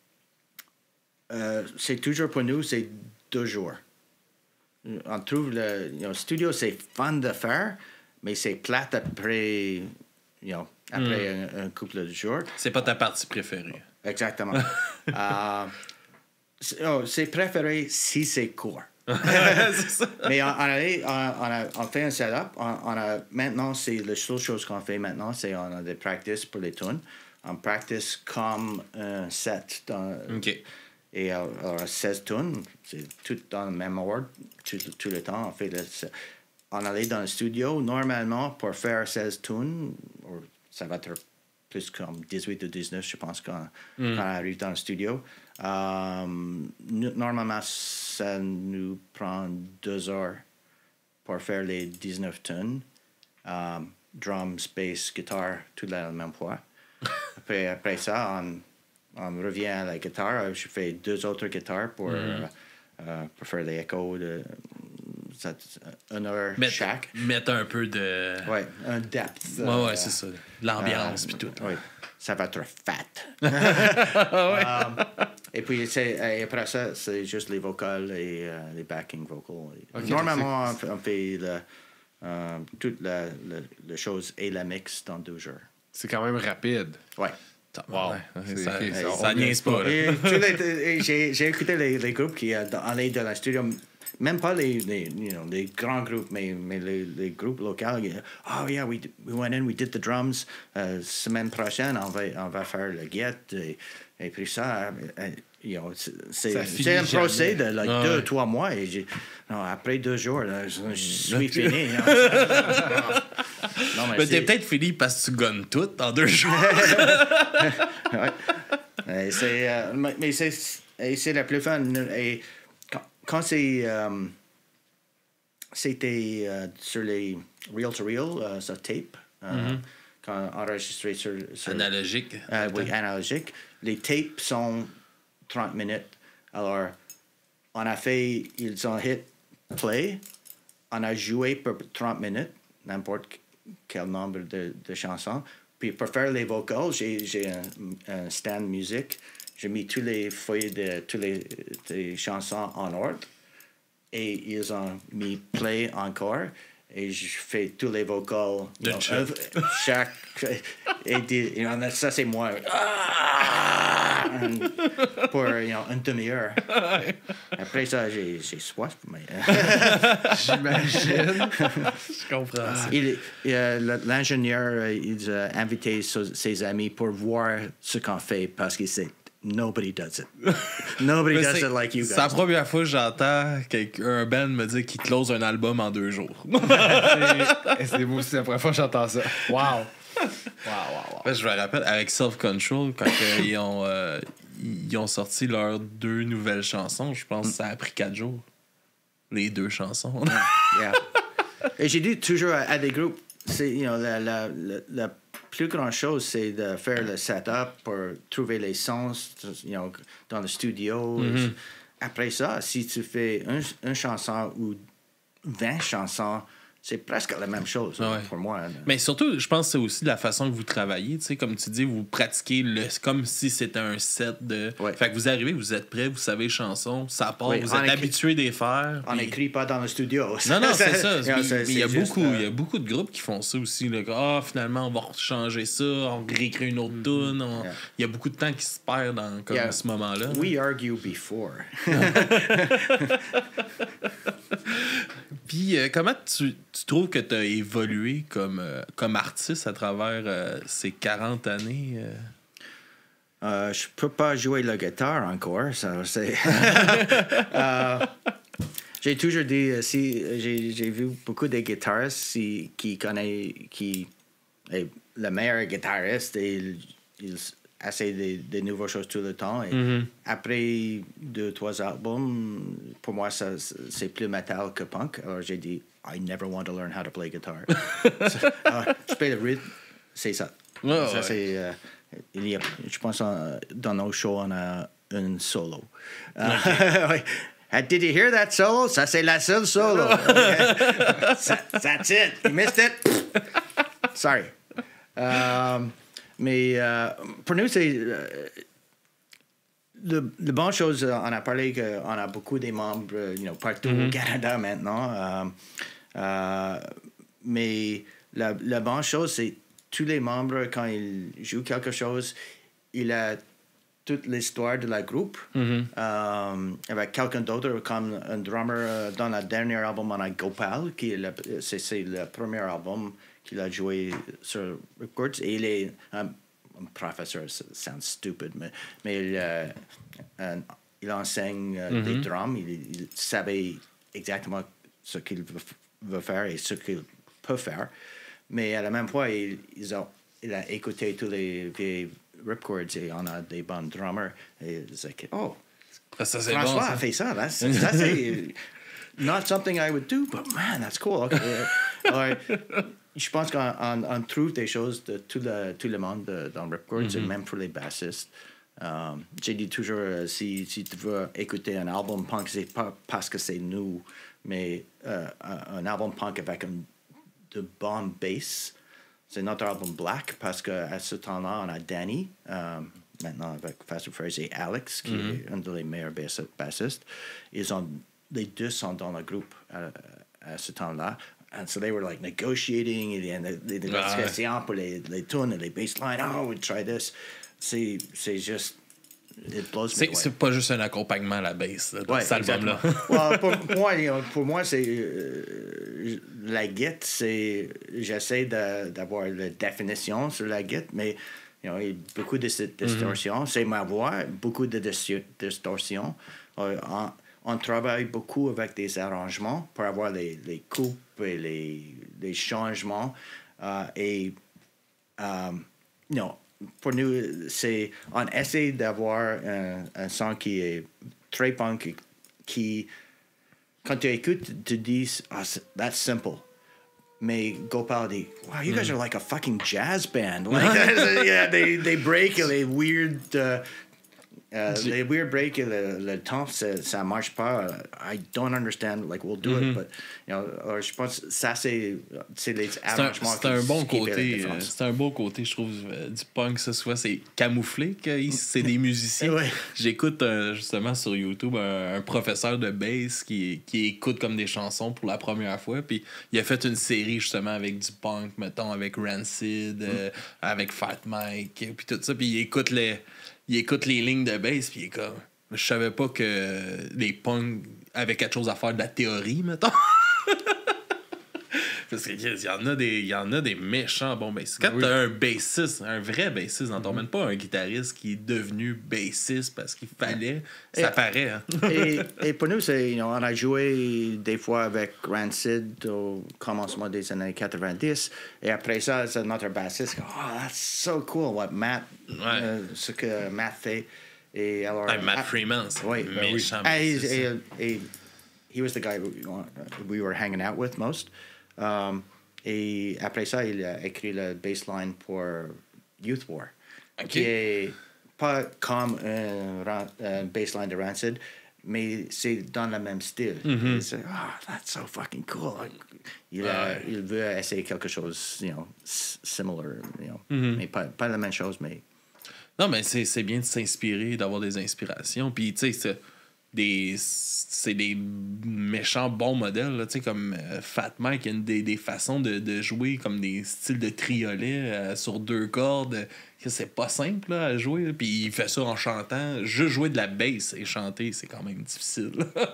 Euh, c'est toujours pour nous, c'est deux jours. On trouve le you know, studio, c'est fun de faire, mais c'est plate après, you know, après mm. un, un couple de jours. C'est pas ta partie préférée. Exactement. uh, c'est, oh, c'est préféré si c'est court. C'est ça. Mais on, on, a, on, a, on fait un setup. On, on a, maintenant, c'est la seule chose qu'on fait maintenant, c'est on a des practices pour les tunes. On practice comme un set. Dans, OK. Et alors, seize tunes, c'est tout dans le même ordre, tout, tout le temps. On, fait le, on allait dans le studio, normalement, pour faire seize tunes, ça va être plus comme dix-huit ou dix-neuf, je pense, quand, mm. quand on arrive dans le studio. Um, normalement, ça nous prend deux heures pour faire les dix-neuf tunes. Um, drums, bass, guitare, tout dans le même poids. après, après ça, on... on revient à la guitare, je fais deux autres guitares pour, Mm-hmm. euh, euh, pour faire les échos de ça, une heure Mettre, chaque. mettre un peu de. Ouais, un depth. Ouais, euh, ouais, c'est ça. L'ambiance, euh, puis tout. Oui, ça va être fat. Um, et puis, c'est, et après ça, c'est juste les vocals et euh, les backing vocals. Ok, Normalement, on fait, on fait le, euh, toute la, la, la chose et la mix dans deux jours. C'est quand même rapide. Ouais. Wow. Ouais, C'est- ça, ok, ça, on- ça on niaise pas. là. Et tous les- et j'ai, j'ai écouté les, les groupes qui euh, dans- allaient dans la studio, même pas les, les, you know, les grands groupes, mais, mais les, les groupes locaux. Ils, oh yeah, we, we went in, we did the drums. Euh, semaine prochaine, on va, on va faire le get. Et, et puis ça, euh, you know, c'est, c'est, Ça c'est finit un procès de jamais. like, Ah deux, ouais. trois mois. Et j'ai, non, après deux jours, là, je, je suis fini. hein. Non, Mais t'es c'est- peut-être fini parce que tu gonnes tout en deux jours. Ouais. Et c'est, euh, mais mais c'est, et c'est la plus fun. Et quand, quand c'est, euh, c'était euh, sur les reel-to-reel, euh, sur tape, euh, quand enregistré sur, sur Analogique. euh, oui, analogique, les tapes sont trente minutes. Alors, on a fait, ils ont hit play, on a joué pour trente minutes, n'importe quel nombre de, de chansons. Puis pour faire les vocals, j'ai, j'ai un, un stand music. J'ai mis tous les feuilles de toutes les, les chansons en ordre. Et ils ont mis play encore. Et je fais tous les vocals. De you know, Chuck. euh, chaque. Et di- you know, ça, c'est moi. Ah! Pour you know, une demi-heure. Après ça, j'ai, j'ai soif. Mais, J'imagine. Je comprends ça. il, euh, le- l'ingénieur, euh, il a invité so- ses amis pour voir ce qu'on fait parce qu'il sait nobody does it. Nobody Mais does c'est, it like you c'est la guys. première fois que j'entends qu'un band me dire qu'il close un album en deux jours. c'est, c'est moi aussi la première fois que j'entends ça. Wow. Wow, wow, wow. Ouais, je me rappelle, avec Self Control, quand euh, ils, ont, euh, ils ont sorti leurs deux nouvelles chansons, je pense que ça a pris quatre jours. Les deux chansons. Yeah. Et j'ai dit toujours à, à des groupes, c'est, you know, la, la, la, la plus grande chose, c'est de faire le setup pour trouver les sons you know, dans le studio. Mm-hmm. Après ça, si tu fais un, une chanson ou vingt chansons, c'est presque la même chose Ouais. pour moi. Mais surtout, je pense que c'est aussi la façon que vous travaillez. Tu sais, comme tu dis, vous pratiquez le, comme si c'était un set de. Ouais. Fait que vous arrivez, vous êtes prêts, vous savez les chansons, ça part, Oui, vous on êtes écrit- habitué d'y faire. On puis- n'écrit pas dans le studio. Non, non, c'est ça. Yeah, Mais- c'est- mais il y a c'est juste, beaucoup, euh, il y a beaucoup de groupes qui font ça aussi. Là, que, ah, finalement, on va changer ça, on réécrit une autre tune. on- Yeah. Il y a beaucoup de temps qui se perd dans comme Yeah. ce moment-là. We argue before. Puis, euh, comment tu, tu trouves que tu as évolué comme, euh, comme artiste à travers euh, ces quarante années? euh? Euh, je peux pas jouer la guitare encore, ça c'est. Euh, j'ai toujours dit euh, si j'ai, j'ai vu beaucoup de guitaristes si, qui connaissent qui est le meilleur guitariste et il, il essaie des, des nouvelles choses tout le temps et après deux trois albums pour moi ça c'est plus metal que punk alors j'ai dit I never want to learn how to play guitar. Alors, je play le rythme c'est ça. Ouais, ça ouais. c'est euh, il y a, je pense euh, dans nos shows on a un solo. Euh, ouais. Uh, Did you hear that solo? Ça, c'est la seule solo. Ça- That's it. You missed it? Sorry. Um, mais euh, pour nous, c'est... euh, le, le bonne chose, euh, on a parlé qu'on a beaucoup de membres euh, you know, partout au Canada maintenant. Euh, euh, mais la, la bonne chose, c'est tous les membres, quand ils jouent quelque chose, il a toute l'histoire de la groupe euh, avec quelqu'un d'autre comme un drummer euh, dans le dernier album on a Gopal qui est le, c'est, c'est le premier album qu'il a joué sur Records et il est un, un professeur ça sounds stupid mais, mais il, euh, un- il enseigne euh, des drums il, il savait exactement ce qu'il veut, veut faire et ce qu'il peut faire mais à la même fois il, ils ont, il a écouté tous les vieilles ripcords et on a des bons drummers et it's like oh Ça, c'est François bon, a ça. fait ça that's, that's a, not something I would do but man that's cool okay. Alors, je pense qu'on on, on trouve des choses de tout le, tout le monde de, dans ripcords et même pour les bassistes Um, j'ai dit toujours, euh, si, si tu veux écouter un album punk, c'est pas parce que c'est nous, mais euh, un, un album punk avec un, de bonne bass. C'est notre album Black parce qu'à ce temps-là, on a Danny, euh, maintenant avec Fast and Furious, et Alex, qui mm-hmm. est un des meilleurs bassistes. Ils ont, les deux sont dans le groupe à, à ce temps-là. And so they were like negotiating et les négociations pour les, les tunes et les basslines. Oh, we try this. C'est, c'est juste. It blows c'est, me away. C'est pas juste un accompagnement à la bass, là, dans ouais, cet album-là. well, pour, moi, pour moi, c'est. Euh, la guitare, c'est. J'essaie de, d'avoir la définition sur la guitare, mais you know, il y a beaucoup de distorsions. Mm-hmm. C'est ma voix, beaucoup de dis- distorsions. Euh, en, on travaille beaucoup avec des arrangements pour avoir les, les coupes et les, les changements. Uh, et, um, non, pour nous, c'est, on essaie d'avoir un, un son qui est très punk, qui, quand tu écoutes, tu dis, oh, that's simple. Mais Gopal dit, wow, you guys mm. are like a fucking jazz band. Like, yeah, they, they break les weird... Uh, Uh, les weird break, le, le temps, ça, ça marche pas. I don't understand. Like, we'll do mm-hmm. it, but, you know, alors, je pense que ça, c'est, c'est les arrangements. C'est un, c'est un bon côté. Euh, c'est un bon côté, je trouve, euh, du punk. Ça, soit c'est camouflé que c'est des musiciens. Ouais. J'écoute euh, justement sur YouTube un, un professeur de bass qui, qui écoute comme des chansons pour la première fois. Puis il a fait une série justement avec du punk, mettons, avec Rancid, mm. euh, avec Fat Mike, puis tout ça. Puis il écoute les. Il écoute les lignes de bass, puis il est comme... Je savais pas que les punks avaient quelque chose à faire de la théorie, mettons. Parce qu'il y en a des, il y en a des méchants bons bassistes. Quand oui. t'as un bassiste, un vrai bassiste dans ton mm-hmm. même pas un guitariste qui est devenu bassiste parce qu'il fallait, et, ça paraît. Hein? et, et pour nous, c'est, you know, on a joué des fois avec Rancid au commencement des années quatre-vingt-dix. Et après ça, c'est notre bassiste. Oh, that's so cool what Matt, ouais. euh, ce que Matt fait. Et alors, hey, Matt Freeman, c'est oui, méchant oui. bassiste. Et, et, et, he was the guy we were hanging out with most. Um, et après ça, il a écrit le bassline pour Youth War, okay. qui est pas comme un, un bassline de Rancid, mais c'est dans le même style. Mm-hmm. C'est, oh, that's so fucking cool. Il, a, uh, il veut essayer quelque chose, you know, similar, you know, mm-hmm. mais pas, pas la même chose, mais... Non, mais c'est, c'est bien de s'inspirer, d'avoir des inspirations, puis tu sais, c'est... Des, c'est des méchants bons modèles, là, comme euh, Fat Mike, il y a une, des, des façons de, de jouer comme des styles de triolet euh, sur deux cordes, que c'est pas simple là, à jouer, puis il fait ça en chantant. Juste jouer de la bass et chanter, c'est quand même difficile.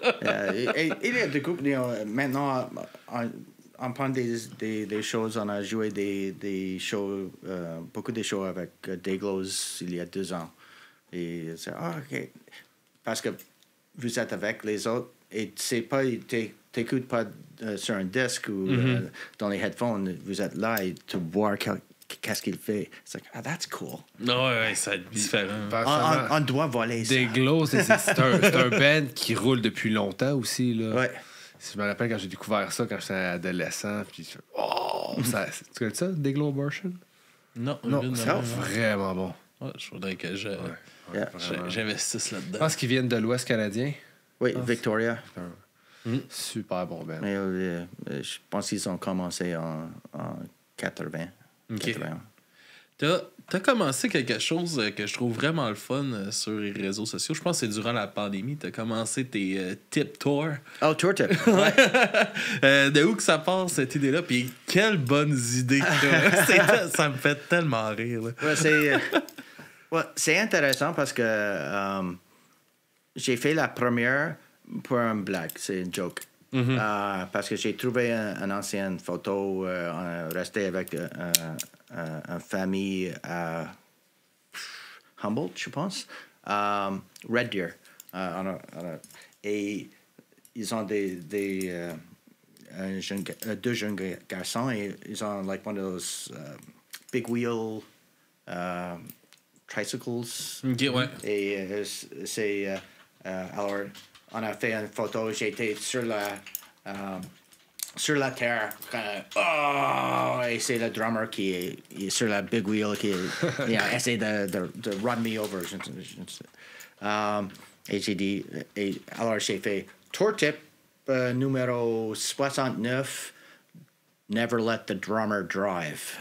euh, et, et, il y a des groupes, maintenant, on, on prend des, des, des choses, on a joué des, des shows, euh, beaucoup de shows avec uh, Dayglows il y a deux ans. Et c'est, ah, OK. Parce que vous êtes avec les autres et c'est pas, t'écoutes pas euh, sur un disque ou mm-hmm. euh, dans les headphones, vous êtes là et tu vois quel, qu'est-ce qu'il fait. C'est like, ah, that's cool. Non, ouais, ouais, c'est différent. On, on, on doit voler ça. Dayglows, c'est, c'est, c'est, un, c'est un band qui roule depuis longtemps aussi. Là. Ouais. Je me rappelle quand j'ai découvert ça quand j'étais adolescent. Puis, oh, ça, tu connais ça, Dayglow Abortion? Non, non c'est vraiment bon. Ouais, je voudrais que je... Ouais. Yeah. J'investisse là-dedans. Je pense qu'ils viennent de l'Ouest canadien. Oui, oh, Victoria. Mm. Super bon band. Mais, euh, je pense qu'ils ont commencé en, en quatre-vingts. Okay. T'as, t'as commencé quelque chose que je trouve vraiment le fun sur les réseaux sociaux. Je pense que c'est durant la pandémie. T'as commencé tes euh, tip tours. Oh, tour tip. Ouais. euh, de où que ça part, cette idée-là? Puis quelles bonnes idées. Ça me fait tellement rire. Là. Ouais, c'est... Ouais, c'est intéressant parce que um, j'ai fait la première pour un blague, c'est une joke. Mm-hmm. Uh, parce que j'ai trouvé une un ancienne photo, euh, on est resté avec euh, euh, une famille à Humboldt, je pense, um, Red Deer. Uh, on a, on a, et ils ont des, des euh, un jeune, deux jeunes garçons et ils ont like one of those uh, big wheel uh, tricycles. Okay, ouais. Et euh, c'est... Euh, euh, alors, on a fait une photo, j'étais sur la... Euh, sur la terre. Quand, oh, et c'est le drummer qui est, il est sur la big wheel qui est, il a essayé de, de, de run me over. Um, et j'ai dit, et alors j'ai fait tour tip euh, numéro soixante-neuf. Never let the drummer drive.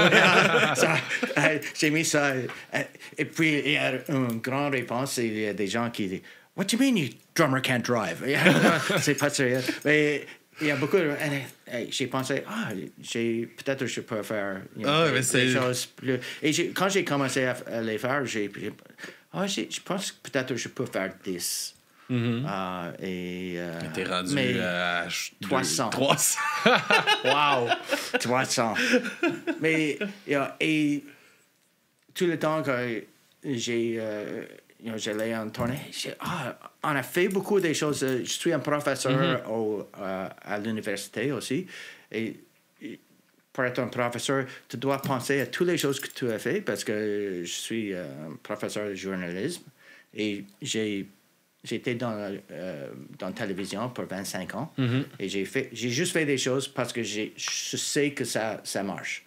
ça, euh, j'ai mis ça. Euh, et puis, il y a une grande réponse. Il y a des gens qui disent What do you mean your drummer can't drive? C'est pas sérieux. Mais il y a beaucoup de. Et, j'ai pensé, ah, j'ai, peut-être je peux faire you know, ah, des, mais des choses plus. Et j'ai, quand j'ai commencé à, à les faire, j'ai. j'ai ah, j'ai, je pense que peut-être je peux faire dix. Mm-hmm. Uh, et, euh, T'es rendu mais à trois cents. trois cents. Wow! trois cents. Mais, you know, et tout le temps que j'ai, euh, you know, j'allais en tournée, j'ai, ah, on a fait beaucoup de choses. Je suis un professeur mm-hmm. au, euh, à l'université aussi. Et, et pour être un professeur, tu dois penser à toutes les choses que tu as fait parce que je suis euh, professeur de journalisme et j'ai J'étais dans, euh, dans la télévision pour vingt-cinq ans mm-hmm. et j'ai, fait, j'ai juste fait des choses parce que j'ai, je sais que ça, ça marche.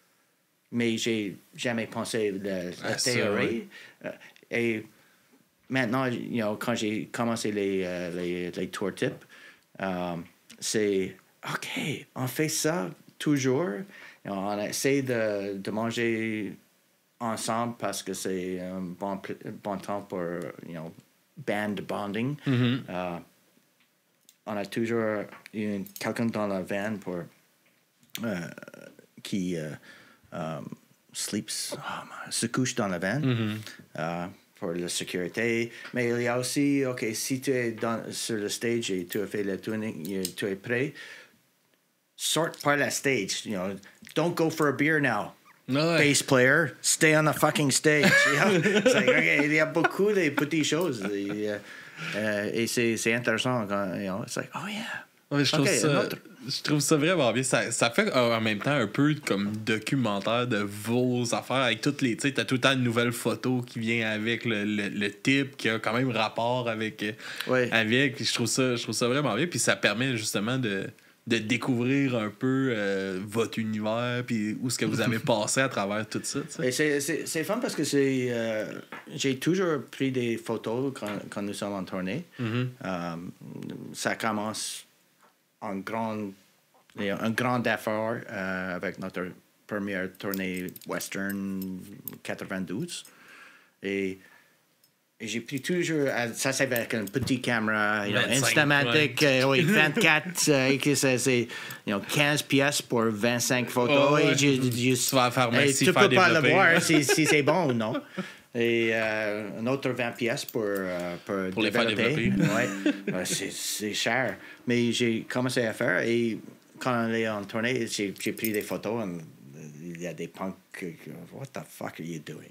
Mais j'ai jamais pensé la, la ah, théorie. Ça, oui. Et maintenant, you know, quand j'ai commencé les, euh, les, les tour tips, um, c'est OK, on fait ça toujours. You know, on essaie de, de manger ensemble parce que c'est un bon, bon temps pour, you know, band bonding. Mm-hmm. Uh, on a toujours eu quelqu'un dans la van pour uh, qui uh, um, sleeps, oh, se couche dans la van mm-hmm. uh, pour la sécurité. Mais il y a aussi, OK, si tu es dans, sur le stage et tu as fait le tuning, tu es prêt, sort par la stage. You know, don't go for a beer now. No, bass player, stay on the fucking stage. You know? C'est like, okay, il y a beaucoup de petites choses. Et, euh, et c'est, c'est intéressant. Quand, you know, it's like, oh yeah. Ouais, je, trouve okay, ça, je trouve ça vraiment bien. Ça, ça fait euh, en même temps un peu comme documentaire de vos affaires avec toutes les. Tu sais, t'as tout le temps une nouvelle photo qui vient avec le, le, le type qui a quand même rapport avec. Ouais. avec puis je trouve ça, je trouve ça vraiment bien. Puis ça permet justement de. de découvrir un peu euh, votre univers puis où est-ce que vous avez passé à travers tout ça. Et c'est, c'est, c'est fun parce que c'est, euh, j'ai toujours pris des photos quand, quand nous sommes en tournée. Mm-hmm. Um, ça commence en grand, un grand effort euh, avec notre première tournée western quatre-vingt-douze. Et Et j'ai pris toujours, ça c'est avec une petite caméra, you know, Instamatic, ouais. euh, oui, vingt-quatre, euh, que c'est, c'est you know, quinze pièces pour vingt-cinq photos. Oh, ouais. Et je, je, tu vas faire merci, tu peux pas développer. Le voir si, si c'est bon ou non. Et euh, un autre vingt pièces pour, euh, pour, pour développer. Les faire développer. Ouais. ouais, c'est, c'est cher. Mais j'ai commencé à faire et quand on est en tournée, j'ai, j'ai pris des photos. Et, il y a des punks what the fuck are you doing?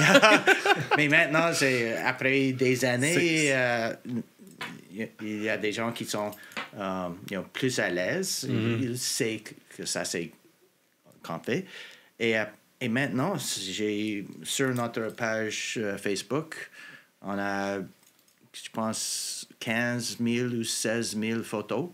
Mais maintenant, c'est, après des années, euh, il y a des gens qui sont um, you know, plus à l'aise. Mm-hmm. Ils savent que ça, c'est qu'on fait. Et, et maintenant, j'ai, sur notre page uh, Facebook, on a, je pense, quinze mille ou seize mille photos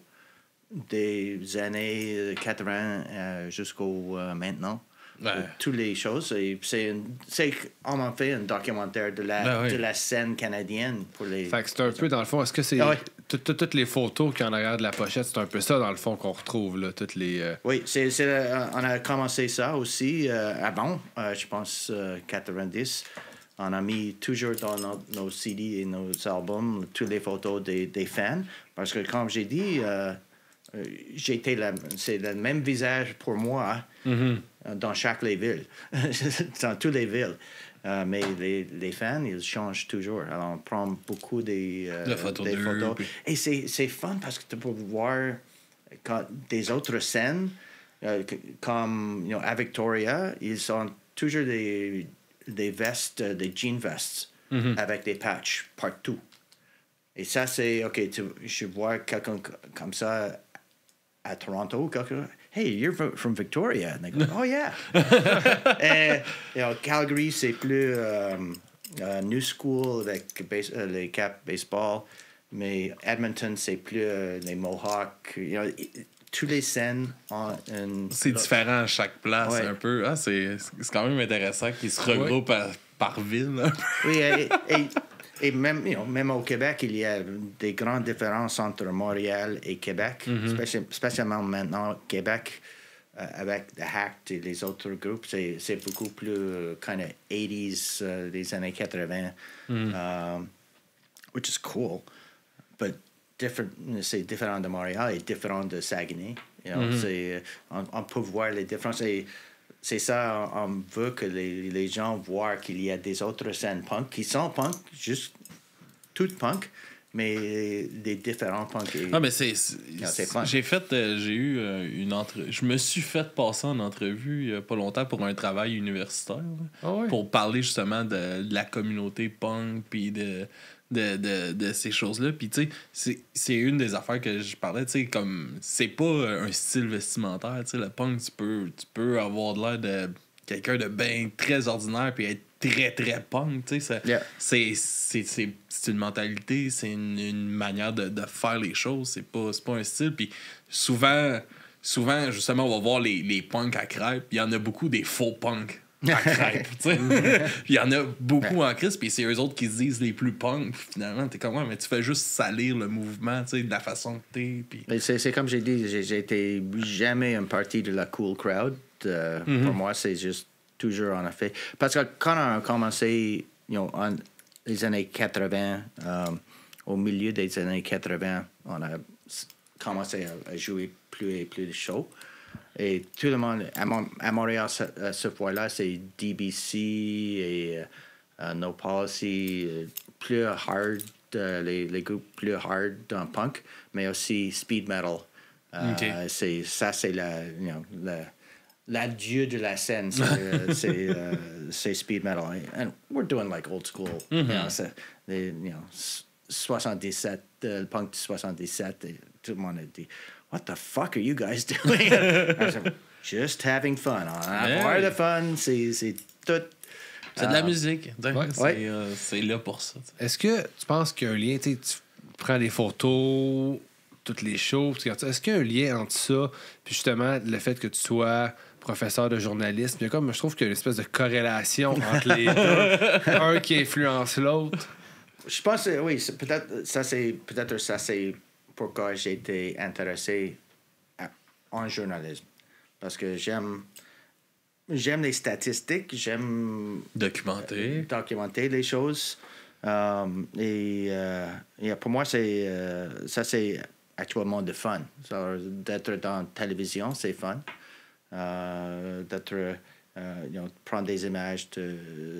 des années quatre-vingts euh, jusqu'au euh, maintenant. Ouais. Toutes les choses. Et c'est, une, c'est on en fait un documentaire de la, ben oui. de la scène canadienne pour les. Fait que c'est un peu dans le fond. Est-ce que c'est ah oui. toutes les photos qu'il y en arrière de la pochette, c'est un peu ça dans le fond qu'on retrouve là, toutes les. Euh... Oui, c'est, c'est euh, on a commencé ça aussi euh, avant. Euh, je pense euh, quatre-vingt-dix. On a mis toujours dans nos, nos C D et nos albums toutes les photos des, des fans parce que comme j'ai dit. Euh, Euh, j'étais la, c'est le même visage pour moi mm-hmm. euh, dans chaque les villes, dans toutes les villes. Euh, mais les, les fans, ils changent toujours. Alors, on prend beaucoup des, euh, photos des d'eux, photos. Puis... Et c'est, c'est fun parce que tu peux voir quand, des autres scènes, euh, comme you know, à Victoria, ils ont toujours des, des vestes, des jean vestes mm-hmm. avec des patchs partout. Et ça, c'est, OK, tu, je vois quelqu'un comme ça à Toronto, quelqu'un, hey, you're from Victoria. And they go, oh, yeah. Et, you know, Calgary, c'est plus um, uh, New School avec base, uh, les caps baseball. Mais Edmonton, c'est plus uh, les Mohawks. You know, toutes les scènes ont une... C'est différent à chaque place, Ouais. un peu. Ah, c'est c'est quand même intéressant qu'ils se regroupent par, par ville. Là. Oui, et, et, et même, you know, même au Québec, il y a des grandes différences entre Montréal et Québec, Mm-hmm. spéci- spécialement maintenant, Québec, euh, avec The Hacked et les autres groupes, c'est, c'est beaucoup plus euh, kind of eighties, euh, des années quatre-vingts, Mm. um, which is cool, but different, c'est différent de Montréal et différent de Saguenay. You know, Mm-hmm. c'est, on, on peut voir les différences. Et c'est ça, on, on veut que les, les gens voient qu'il y a des autres scènes punk qui sont punk, juste toutes punk, mais des différents punk. Et- Ah, mais c'est. c'est- Ah, c'est fun. J'ai fait. euh, j'ai eu euh, une entrevue. Je me suis fait passer en entrevue il y a pas longtemps pour un travail universitaire. là, Ah ouais? Pour parler justement de, de la communauté punk puis de, de, de, de ces choses-là. Puis tu sais, c'est- c'est une des affaires que je parlais, tu sais, comme c'est pas un style vestimentaire, tu sais, le punk, tu peux, tu peux avoir de l'air de quelqu'un de bien très ordinaire puis être très très punk, tu sais, ça- Yeah. c'est c'est- c'est- c'est une mentalité, c'est une, une manière de, de faire les choses, c'est pas, c'est pas un style. Puis souvent, souvent, justement, on va voir les, les punks à crêpes, il y en a beaucoup des faux punks à crêpes, tu sais. Il y en a beaucoup en crise, puis c'est eux autres qui se disent les plus punks. Puis finalement, t'es comme, ouais, mais tu fais juste salir le mouvement, tu sais, de la façon que t'es. Puis... Mais c'est, c'est comme j'ai dit, j'ai, j'ai été jamais une partie de la cool crowd. Euh, Pour moi, c'est juste toujours en effet. Parce que quand on a commencé, you know, en les années quatre-vingts, euh, au milieu des années quatre-vingts, on a s- commencé à, à jouer plus et plus de shows. Et tout le monde, à, Mon- à Montréal, ce, à ce point-là, c'est D B C et euh, No Policy, euh, plus hard, euh, les, les groupes plus hard en punk, mais aussi speed metal. Euh, Ok. c'est, ça, c'est la, you know, la, l'adieu de la scène. C'est, euh, c'est, euh, c'est speed metal. And we're doing like old school. You know, c'est, les, you know, s- soixante-dix-sept, euh, le punk de soixante-dix-sept, et tout le monde a dit, what the fuck are you guys doing? I said, just having fun. On a Yeah. avoir de fun, c'est, c'est tout. C'est de la euh, musique, tu sais, ouais. c'est Ouais. euh, c'est là pour ça. tu sais. Est-ce que tu penses qu'il y a un lien, tu sais, tu prends des photos, toutes les choses, tu regardes ça. Est-ce qu'il y a un lien entre ça, puis justement le fait que tu sois professeur de journalisme, il y a comme, je trouve qu'il y a une espèce de corrélation entre les deux, un qui influence l'autre. Je pense que oui, c'est peut-être ça c'est peut-être ça c'est pourquoi j'ai été intéressé à- en journalisme parce que j'aime j'aime les statistiques, j'aime Documenter. documenter les choses. Um, et, euh, et pour moi c'est euh, ça c'est actuellement de fun. So, d'être dans la télévision c'est fun. Euh, d'être euh, you know, prendre des images, de,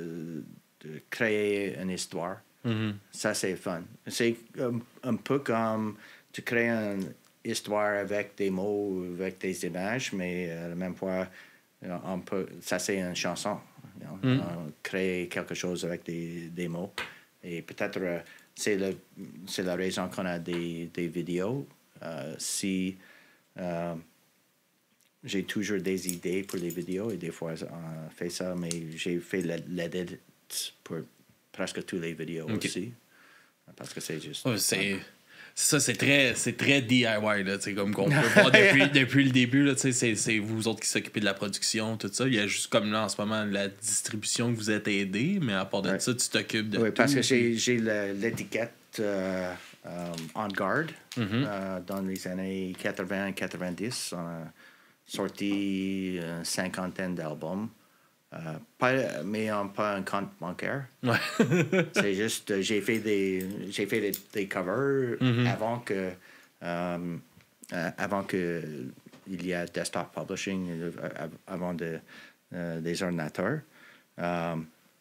de créer une histoire. Mhm. Ça, c'est fun. C'est un, un peu comme tu crées une histoire avec des mots, avec des images, mais à la même fois, on peut, ça, c'est une chanson. You know, Mm. on crée quelque chose avec des, des mots. Et peut-être euh, c'est, le, c'est la raison qu'on a des, des vidéos. Euh, si euh, j'ai toujours des idées pour les vidéos, et des fois, on fait ça, mais j'ai fait l'edit pour presque toutes les vidéos Ok. aussi. Parce que c'est juste. Ouais, c'est ça, c'est très c'est très D I Y là, tu sais, comme qu'on peut voir depuis, depuis le début là, tu sais, c'est c'est vous autres qui s'occupez de la production, tout ça. Il y a juste comme là en ce moment la distribution que vous êtes aidés, mais à part de Ouais. ça, tu t'occupes de Oui, tout. parce que j'ai, j'ai le- l'étiquette euh, euh, On Guard Mhm. euh, dans les années quatre-vingts quatre-vingt-dix. On a sorti une cinquantaine d'albums. Euh, pas, mais on pas un compte bancaire. Ouais. C'est juste, euh, j'ai fait des, j'ai fait des, des covers Mhm. avant que, euh, euh, avant que il y a desktop publishing, euh, av- avant de, euh, des ordinateurs. Euh,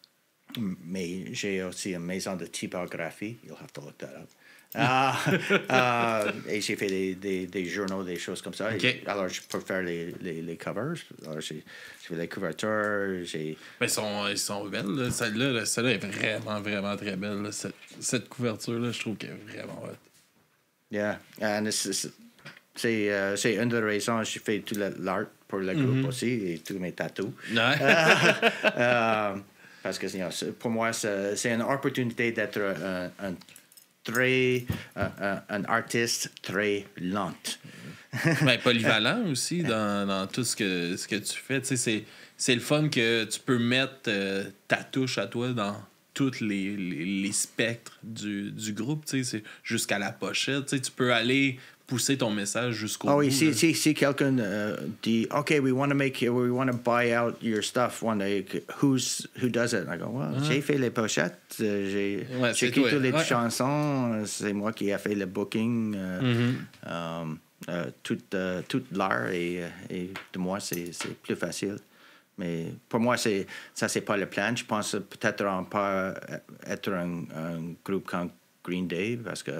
mais j'ai aussi une maison de typographie. You'll have to look that up. Ah, euh, et j'ai fait des, des, des journaux, des choses comme ça. Ok. Et alors, je peux faire les, les, les covers. Alors, j'ai, j'ai fait les couvertures. J'ai... Mais ils sont, ils sont belles. Là. Celle-là, là, celle-là est vraiment, vraiment très belle. Là. Cette, cette couverture-là, je trouve qu'elle est vraiment hot. Yeah. And it's, it's- c'est, euh, c'est une des raisons que j'ai fait tout le- l'art pour le groupe Mhm. aussi et tous mes tatous. Ouais. Euh, parce que you know, c'est- pour moi, c'est, c'est une opportunité d'être un, un très, un, un- un artiste très lent. Ben, polyvalent aussi dans, dans tout ce que, ce que tu fais. Tu sais, c'est, c'est le fun que tu peux mettre euh, ta touche à toi dans tous les, les, les spectres du, du groupe, tu sais, c'est jusqu'à la pochette. Tu sais, tu peux aller pousser ton message jusqu'au Ah bout. oui, si, là. si, si quelqu'un euh, dit, OK, we want to make, we want to buy out your stuff one day, who's, who does it? I go, well, Uh-huh. j'ai fait les pochettes, euh, j'ai Ouais, j'ai c'est écrit toi. toutes les Ouais. chansons, euh, c'est moi qui ai fait le booking, euh, Mhm. euh, euh, tout, euh, toute l'art, et, euh, et de moi, c'est c'est plus facile. Mais pour moi, c'est ça, c'est pas le plan. Je pense peut-être on peut être un, un groupe comme Green Day, parce que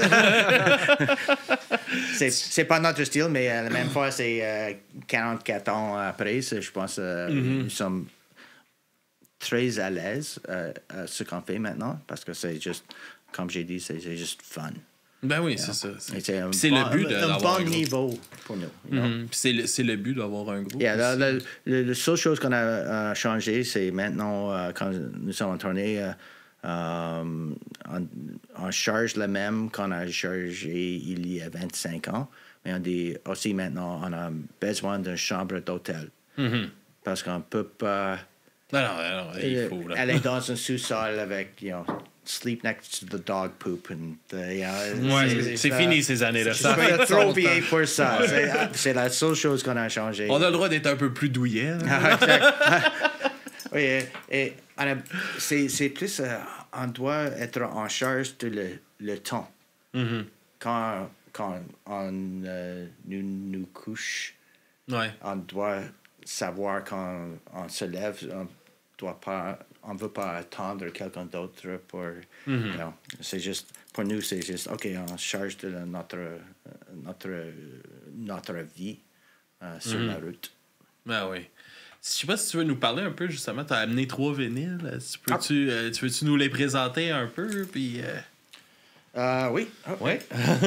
c'est c'est pas notre style, mais à la même fois, c'est euh, quarante-quatre ans après, c'est- je pense euh, Mm-hmm. nous sommes très à l'aise euh, à ce qu'on fait maintenant, parce que c'est juste, comme j'ai dit, c'est c'est juste fun. Ben oui, c'est ça. Et C'est, c'est un puis c'est bon, le but de- un d'avoir bon un groupe. niveau pour nous. you know. Mhm. Puis c'est, le, c'est le but d'avoir un groupe. Yeah, la, aussi. la, la- la seule chose qu'on a euh, changé, c'est maintenant, euh, quand nous sommes en tournée, euh, euh, on, on charge le même qu'on a chargé il y a vingt-cinq ans, mais on dit aussi maintenant, on a besoin d'une chambre d'hôtel. Mhm. Parce qu'on ne peut pas Non, non, non, non, il faut. Là. aller dans un sous-sol avec, you know, sleep next to the dog poop. And, uh, you know, Ouais, c'est- c'est, c'est ça- fini ces années-là. Je Ça suis fait trop longtemps. vieille pour ça. C'est, c'est la seule chose qu'on a changé. On a le droit d'être un peu plus douillet. là. Ah, exact. Oui, et, et on a- c'est, c'est plus, euh, on doit être en charge de le, le temps. Mhm. Quand, quand on euh, nous, nous couche, Ouais. on doit savoir quand on se lève, on doit pas, on veut pas attendre quelqu'un d'autre pour, you know, c'est juste, pour nous, c'est juste, OK, on charge de la- notre, euh, notre, euh, notre vie euh, sur la route. Ben oui. Je sais pas si tu veux nous parler un peu, justement. Tu as amené trois vinyles. Tu peux-tu, euh, tu veux-tu nous les présenter un peu? Puis, euh... Euh, oui. Oh, Ouais.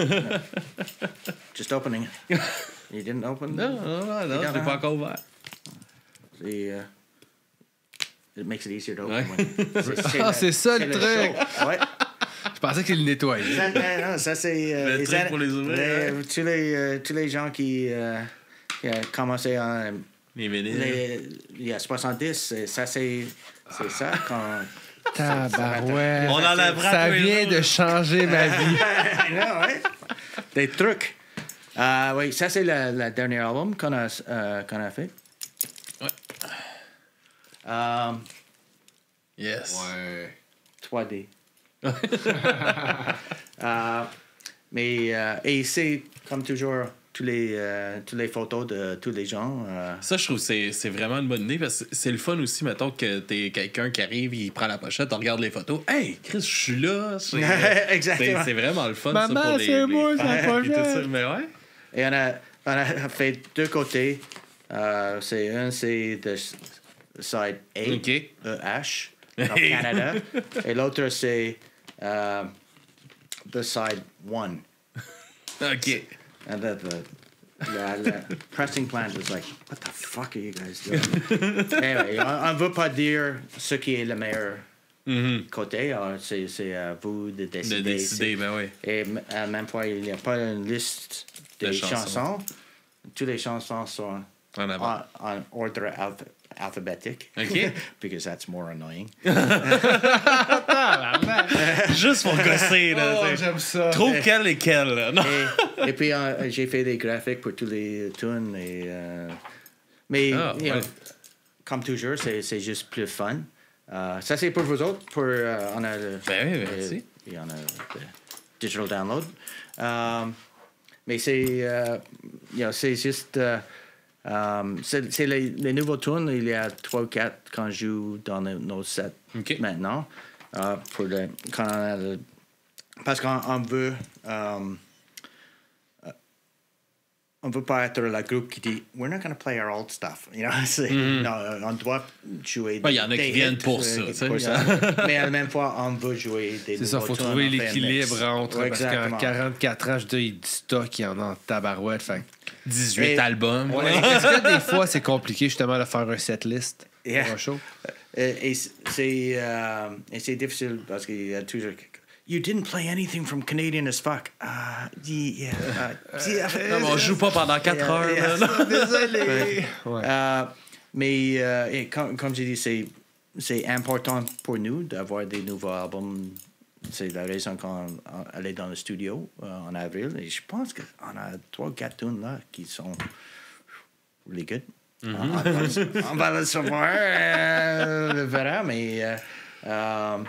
just opening. You didn't open? Non, non, non, non, je l'ai pas encore ouvert. The, uh, it makes it easier to open. Ouais. when- c'est, Ah, la- c'est ça, le truc. show. Ouais. Je pensais qu'il le nettoyait. Ça, non, non, ça c'est euh, Le les truc années- pour les ouvrir, les- hein. tous les euh, tous les gens qui, euh, qui ont commencé en Les vinyles. les, il y a soixante-dix, c'est- ça c'est c'est ça quand Tabarouette. On en apprend Ça tous les vient jours. de changer ma vie. non, ouais. Des trucs. Euh, oui, ça c'est le, le dernier album qu'on a euh, qu'on a fait. Ouais. Euh, Yes. Ouais. trois D. Euh, mais euh, et c'est comme toujours tous les euh, toutes les photos de tous les gens. euh, Ça, je trouve que c'est, c'est vraiment une bonne idée parce que c'est le fun aussi, mettons que t'es quelqu'un qui arrive, il prend la pochette, on regarde les photos. Hey, Chris, je suis là. C'est, Exactement. c'est, c'est vraiment le fun. Maman, ça, pour les, c'est les moi, fans, la puis tout pochette. ça. Mais ouais. Et on a, on a fait deux côtés. Euh, c'est un, c'est the s- side A, OK. E H, au Canada. Et l'autre, c'est euh, the side one. OK. And the, the, the, the pressing plant was like, what the fuck are you guys doing? Anyway, on ne veut pas dire ce qui est le meilleur Mhm. côté. Alors, c'est, c'est à vous de décider. De décider, ben oui. Et m- à la même fois, il n'y a pas une liste de De chansons. chansons. Toutes les chansons sont En avant. en, en ordre alph- alphabétique. OK. Because that's more annoying. Juste pour gosser, là. Oh, c'est- j'aime ça. Trouve quel est quel, là. Non. et, et puis, euh, j'ai fait des graphiques pour tous les tunes. Et, euh, mais, Ah, you know, ouais. comme toujours, c'est, c'est juste plus fun. Euh, ça, c'est pour vous autres. Pour, euh, on a le, Ben oui, le- merci. et on a le digital download. Euh, mais c'est, euh, you know, c'est juste... euh, euh, c'est, c'est les, les nouveaux tunes. Il y a trois ou quatre qu'on joue dans nos, nos sets OK. maintenant. Euh, pour le, quand on a le- parce qu'on on veut... euh, euh, on veut pas être le groupe qui dit we're not going to play our old stuff. You know, c'est- non, on doit jouer. Ouais, il y en a qui des viennent hits, pour euh, ça, tu sais. pour ça. Mais à la même fois, on veut jouer des. C'est ça, nouveaux faut tunes, trouver on fait un l'équilibre mix. entre. Ouais, Parce qu'en exactement. quarante-quatre ans, je dis, il y a du stock, il y en a en tabarouette. Fait. dix-huit Et- albums. Ouais. Est-ce que des fois, c'est compliqué justement de faire un setlist Yeah. pour un show? Et, et c'est euh, et c'est difficile parce qu'il y a toujours il You didn't play anything from Canadian as fuck. Ah, yeah. Uh, yeah. Non, on joue pas pendant quatre Yeah, heures. yeah. Là. Désolé. Ouais. Euh, mais euh, et comme, comme j'ai dit, c'est, c'est important pour nous d'avoir des nouveaux albums. C'est la raison qu'on on allait dans le studio euh, en avril. Et je pense qu'on a trois ou quatre tunes là qui sont really good. Mm-hmm. on, on va, on va le savoir, euh, le verra, mais... Euh, euh,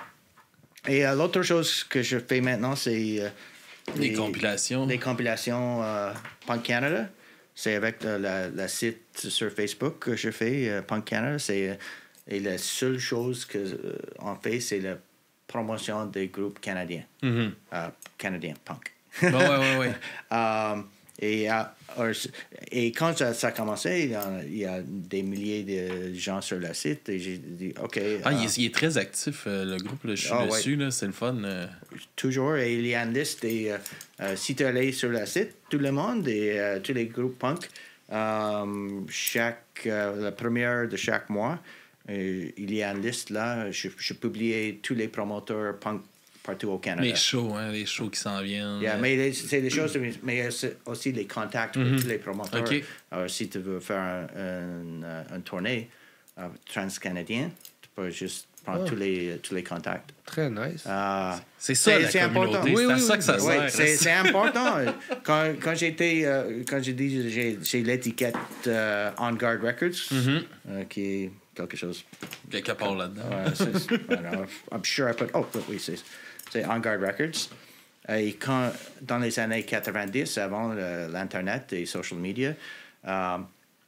et euh, l'autre chose que je fais maintenant, c'est... Euh, Les compilations. Les compilations euh, Punk Canada. C'est avec euh, la, la site sur Facebook que je fais, euh, Punk Canada. C'est, euh, et la seule chose qu'on euh, fait, c'est la promotion des groupes canadiens. Mm-hmm. Euh, canadiens, punk. Ouais, ouais, ouais. ouais. um, et, euh, et quand ça, ça a commencé, il y, a, il y a des milliers de gens sur le site et j'ai dit, OK. Ah, euh, il, est, il est très actif, euh, le groupe. Là, je suis Ah, dessus, là, c'est le fun. euh. Toujours, et il y a une liste. Et, euh, euh, si tu allais sur le site, tout le monde et euh, tous les groupes punk, euh, chaque, euh, la première de chaque mois, euh, il y a une liste là. Je, je publiais tous les promoteurs punk partout au Canada. Les shows, hein, les shows qui s'en viennent. Yeah, mais les- c'est des choses, mais c'est aussi les contacts pour Mhm. tous les promoteurs. OK. Alors, si tu veux faire un, un, un tournée euh, trans-canadien, tu peux juste prendre Ah. tous, les, tous les contacts. Très nice. Euh, C'est ça, la c'est communauté. important. C'est Oui, à oui, ça oui. que ça Oui, sert. c'est, c'est important. Quand, quand j'étais, euh, quand j'ai dit j'ai, j'ai l'étiquette euh, On Guard Records, Mhm. euh, qui est quelque chose. Quelque part là-dedans. Ouais, c'est, I don't know, I'm sure I put. Oh, oui, c'est, c'est On Guard Records. Et quand, dans les années quatre-vingt-dix, avant le- l'Internet et social media, euh,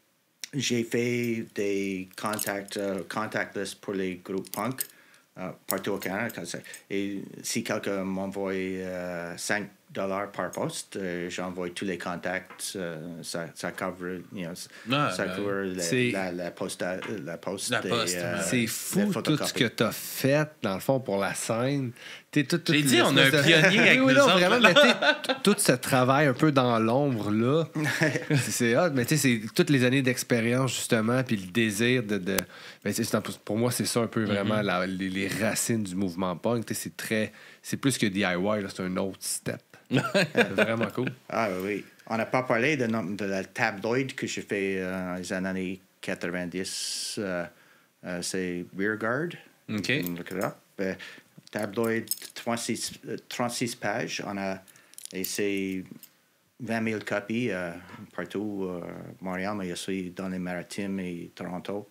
j'ai fait des contacts, euh, contact lists pour les groupes punk euh, partout au Canada. Quand c'est- Et si quelqu'un m'envoie euh, cinq dollars par poste, euh, j'envoie tous les contacts. euh, ça, ça couvre, you know, Ah, ça ben, couvre la, c'est- la, la, posta, la poste. La et, poste, euh, ouais. C'est les fou tout ce photocopies. que tu as fait, dans le fond, pour la scène. T'es tout, tout J'ai dit, on a un l'espèce de- pionnier avec oui, oui, nous non, autres, vraiment, là. mais t'sais, t- tout ce travail un peu dans l'ombre, là, c'est- c'est hot. Mais tu sais, c'est toutes les années d'expérience, justement, puis le désir de... de ben, c'est- c'est- pour moi, c'est ça un peu vraiment la- les, les racines du mouvement punk. T'sais, C'est très... C'est plus que D I Y, là, c'est un autre step. C'est vraiment cool. Ah oui. On n'a pas parlé de, nom- de la tabloid que j'ai fait euh, dans les années quatre-vingt-dix. euh, euh, c'est Rearguard. OK. You can look it up. Euh, tabloid, trente-six, euh, trente-six pages. On a, et c'est vingt mille copies euh, partout à Montréal, mais aussi dans les Maritimes et Toronto.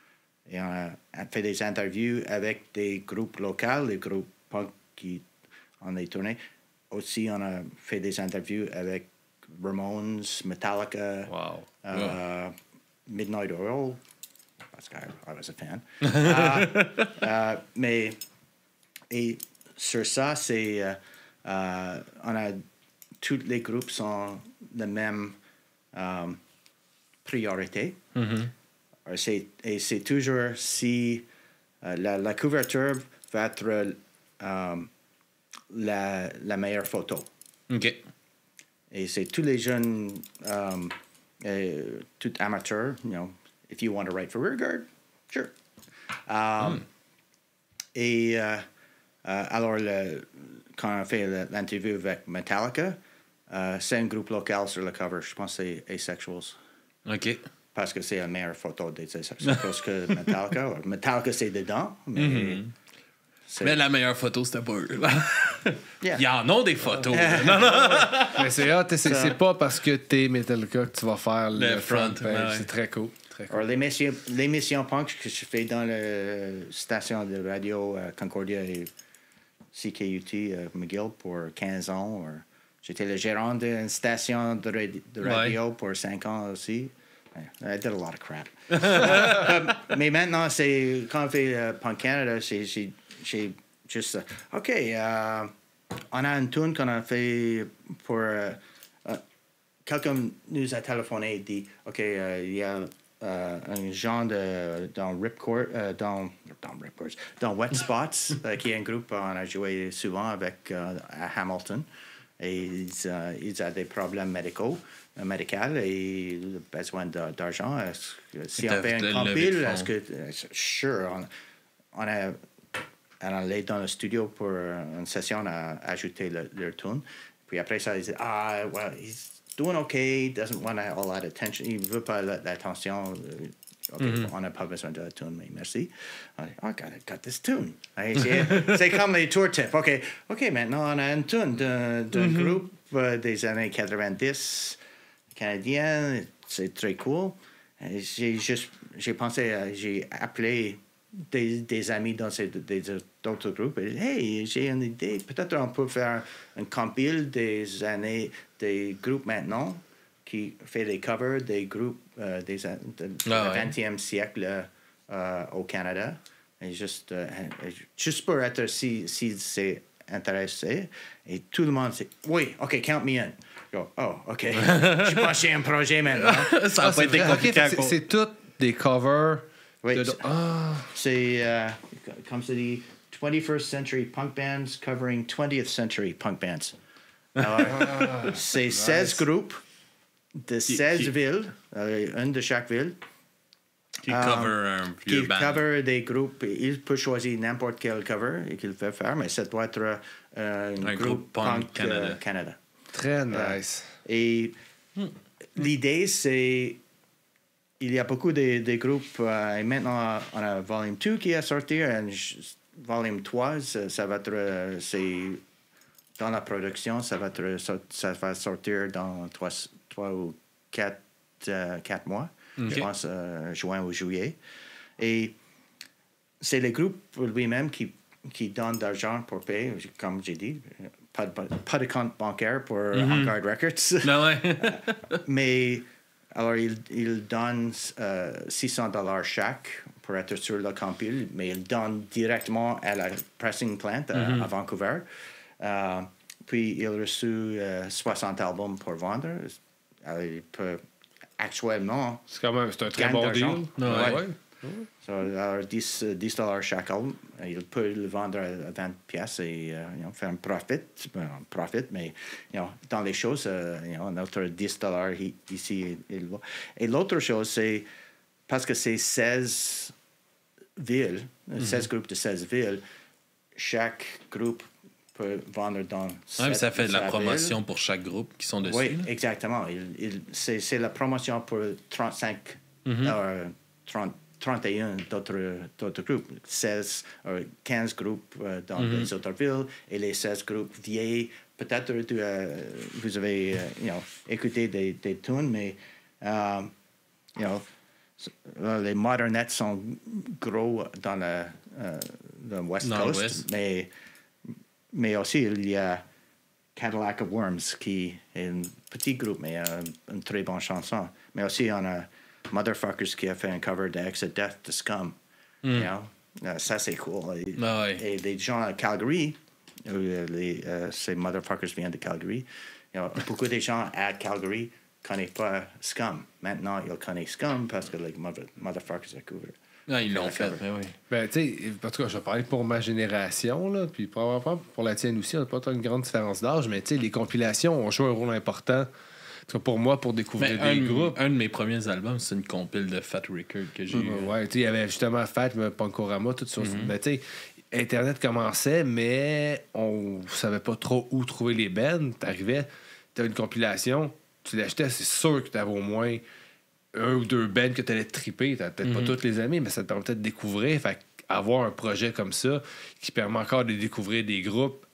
Et on a, on a fait des interviews avec des groupes locaux, les groupes punk qui on a tourné. Aussi, on a fait des interviews avec Ramones, Metallica, Wow. uh, Midnight Oil, parce que I was a fan. Uh, uh, mais, et sur ça, c'est, euh, euh, on a, tous les groupes sont de même um, priorité. Mhm. Alors, c'est- et c'est toujours si euh, la, la couverture va être um, la, la meilleure photo. OK. Et c'est tous les jeunes, um, euh, tout amateurs, you know, if you want to write for Rearguard, sure. Um, Et euh, euh, alors, le, quand on fait le- l'interview avec Metallica, euh, c'est un groupe local sur le cover. Je pense que c'est Asexuals. OK. Parce que c'est la meilleure photo des Asexuals que Metallica. Alors, Metallica, c'est dedans, mais... Mhm. c'est- Mais la meilleure photo, c'était pas eux. là. Yeah. Ils en ont des photos. là. Non, non. Mais c'est hot, c'est, Ça- c'est pas parce que t'es Metallica que tu vas faire le, Le front, front, page. ouais, ouais. C'est très cool. Très cool. Alors, l'émission, l'émission punk que je fais dans la station de radio euh, Concordia et C K U T euh, McGill pour quinze ans. Or, j'étais le gérant d'une station de, radi- de radio pour cinq ans aussi. I did a lot of crap. Euh, mais maintenant, c'est, quand on fait euh, Punk Canada, c'est, c'est, j'ai juste... euh, OK, euh, on a une tune qu'on a fait pour... euh, euh, quelqu'un nous a téléphoné et dit OK, euh, il y a euh, un genre de dans Ripcord, euh, dans dans Ripcords, dans Wet Spots, euh, qui est un groupe on a joué souvent avec euh, à Hamilton. Et ils, euh, ils ont des problèmes médicaux, euh, médicaux et ils ont besoin de- d'argent. Est-ce que- si Ils on doivent fait te un lever de compile, fonds. est-ce que euh, sure, on, on a elle allait dans le studio pour une session à ajouter le, leur tune. Puis après ça, ils disaient, ah, well, he's doing okay, doesn't want all that attention, il veut pas l'attention. OK, mm-hmm. on n'a pas besoin de la tune, mais merci. On dit, oh, I got, got this tune. C'est comme les tour tips. OK, OK, maintenant, on a une tune d'un, d'un mm-hmm. groupe euh, des années quatre-vingt-dix canadien. C'est très cool. Et j'ai juste, j'ai pensé, euh, j'ai appelé des, des amis dans ces, des, d'autres groupes. Et, hey, j'ai une idée. Peut-être on peut faire un compile des années, des groupes maintenant qui fait des covers des groupes euh, des, de, de, ah, du vingtième ouais. siècle euh, au Canada. Et juste, euh, juste pour être si, si c'est intéressé. Et tout le monde, c'est oui, OK, count me in. Go, oh, OK. Je pense que j'ai un projet maintenant. Ça n'a ah, pas été vrai. compliqué. Okay, c'est, c'est tout des covers. Oui, de... c'est, ah. c'est euh, comme ça dit, twenty-first century punk bands covering twentieth century punk bands. Alors, ah, c'est nice. seize groupes de seize qui, villes, euh, une de chaque ville. Qui um, cover un vieux qui band. cover des groupes. Il peut choisir n'importe quel cover qu'il veut faire, mais ça doit être euh, un, un groupe, groupe punk, punk Canada. Euh, Canada. Très nice. Euh, et hmm. l'idée, c'est... Il y a beaucoup de, de groupes. Euh, et maintenant, on a Volume deux qui est sorti. Et Volume trois, ça, ça va être... C'est dans la production, ça va, être, ça va sortir dans trois ou quatre euh, mois. Okay. Je pense euh, juin ou juillet. Et c'est le groupe lui-même qui, qui donne de l'argent pour payer, comme j'ai dit. Pas de, pas de compte bancaire pour mm-hmm. On Guard Records. Non, ouais. Mais alors, il, il donne euh, six cents dollars chaque pour être sur le compil, mais il donne directement à la pressing plant à, mm-hmm. à Vancouver. Euh, puis, il a reçu euh, soixante albums pour vendre. Alors, il peut actuellement. C'est quand même c'est un très bon deal. Ouais. Ouais. Ouais. So, alors, dix dollars chaque album. Il peut le vendre à vingt pièces et uh, you know, faire un profit. Un profit, mais you know, dans les choses, uh, you know, notre dix dollars ici. Et, et l'autre chose, c'est parce que c'est seize villes, mm-hmm. seize groupes de seize villes, chaque groupe peut vendre dans sept, ouais, ça fait de la promotion ville. Pour chaque groupe qui sont dessus. Oui, là. Exactement. Il, il, c'est, c'est la promotion pour trente-cinq, mm-hmm. euh, trente, trente et un d'autres, d'autres groupes. seize, euh, quinze groupes euh, dans mm-hmm. les autres villes et les seize groupes vieilles. Peut-être tu, euh, vous avez euh, you know, écouté des, des tunes, mais um, you know, les modernettes sont gros dans le, euh, le West dans Coast, l'Ouest. mais Mais aussi, il y a Cadillac of Worms, qui est un petit groupe, mais euh, une très bonne chanson. Mais aussi, on a Motherfuckers qui a fait un cover de Exit Death de Scum. Mm. You know? uh, ça, c'est cool. Et, ah oui. et les gens à Calgary, euh, les, euh, ces Motherfuckers viennent de Calgary. You know, beaucoup de gens à Calgary ne connaissent pas Scum. Maintenant, ils connaissent Scum parce que les mother, Motherfuckers ont couvert. Ah, ils l'ont fait, mais oui. Ben, tu sais, en tout cas, je vais parler pour ma génération, là, puis probablement pour la tienne aussi, on n'a pas tant une grande différence d'âge, mais tu sais, les compilations ont joué un rôle important. Pour moi, pour découvrir mais des un, groupes. Un de mes premiers albums, c'est une compile de Fat Record que j'ai eu. Mmh, ouais, tu sais, il y avait justement Fat, Punkorama, tout ça. Mm-hmm. Ben, tu sais, Internet commençait, mais on savait pas trop où trouver les bands. T'arrivais, t'avais une compilation, tu l'achetais, c'est sûr que t'avais au moins un ou deux bands que tu allais triper. Tu peut-être mm-hmm. pas toutes les amis, mais ça te permettait de découvrir. Fait avoir un projet comme ça qui permet encore de découvrir des groupes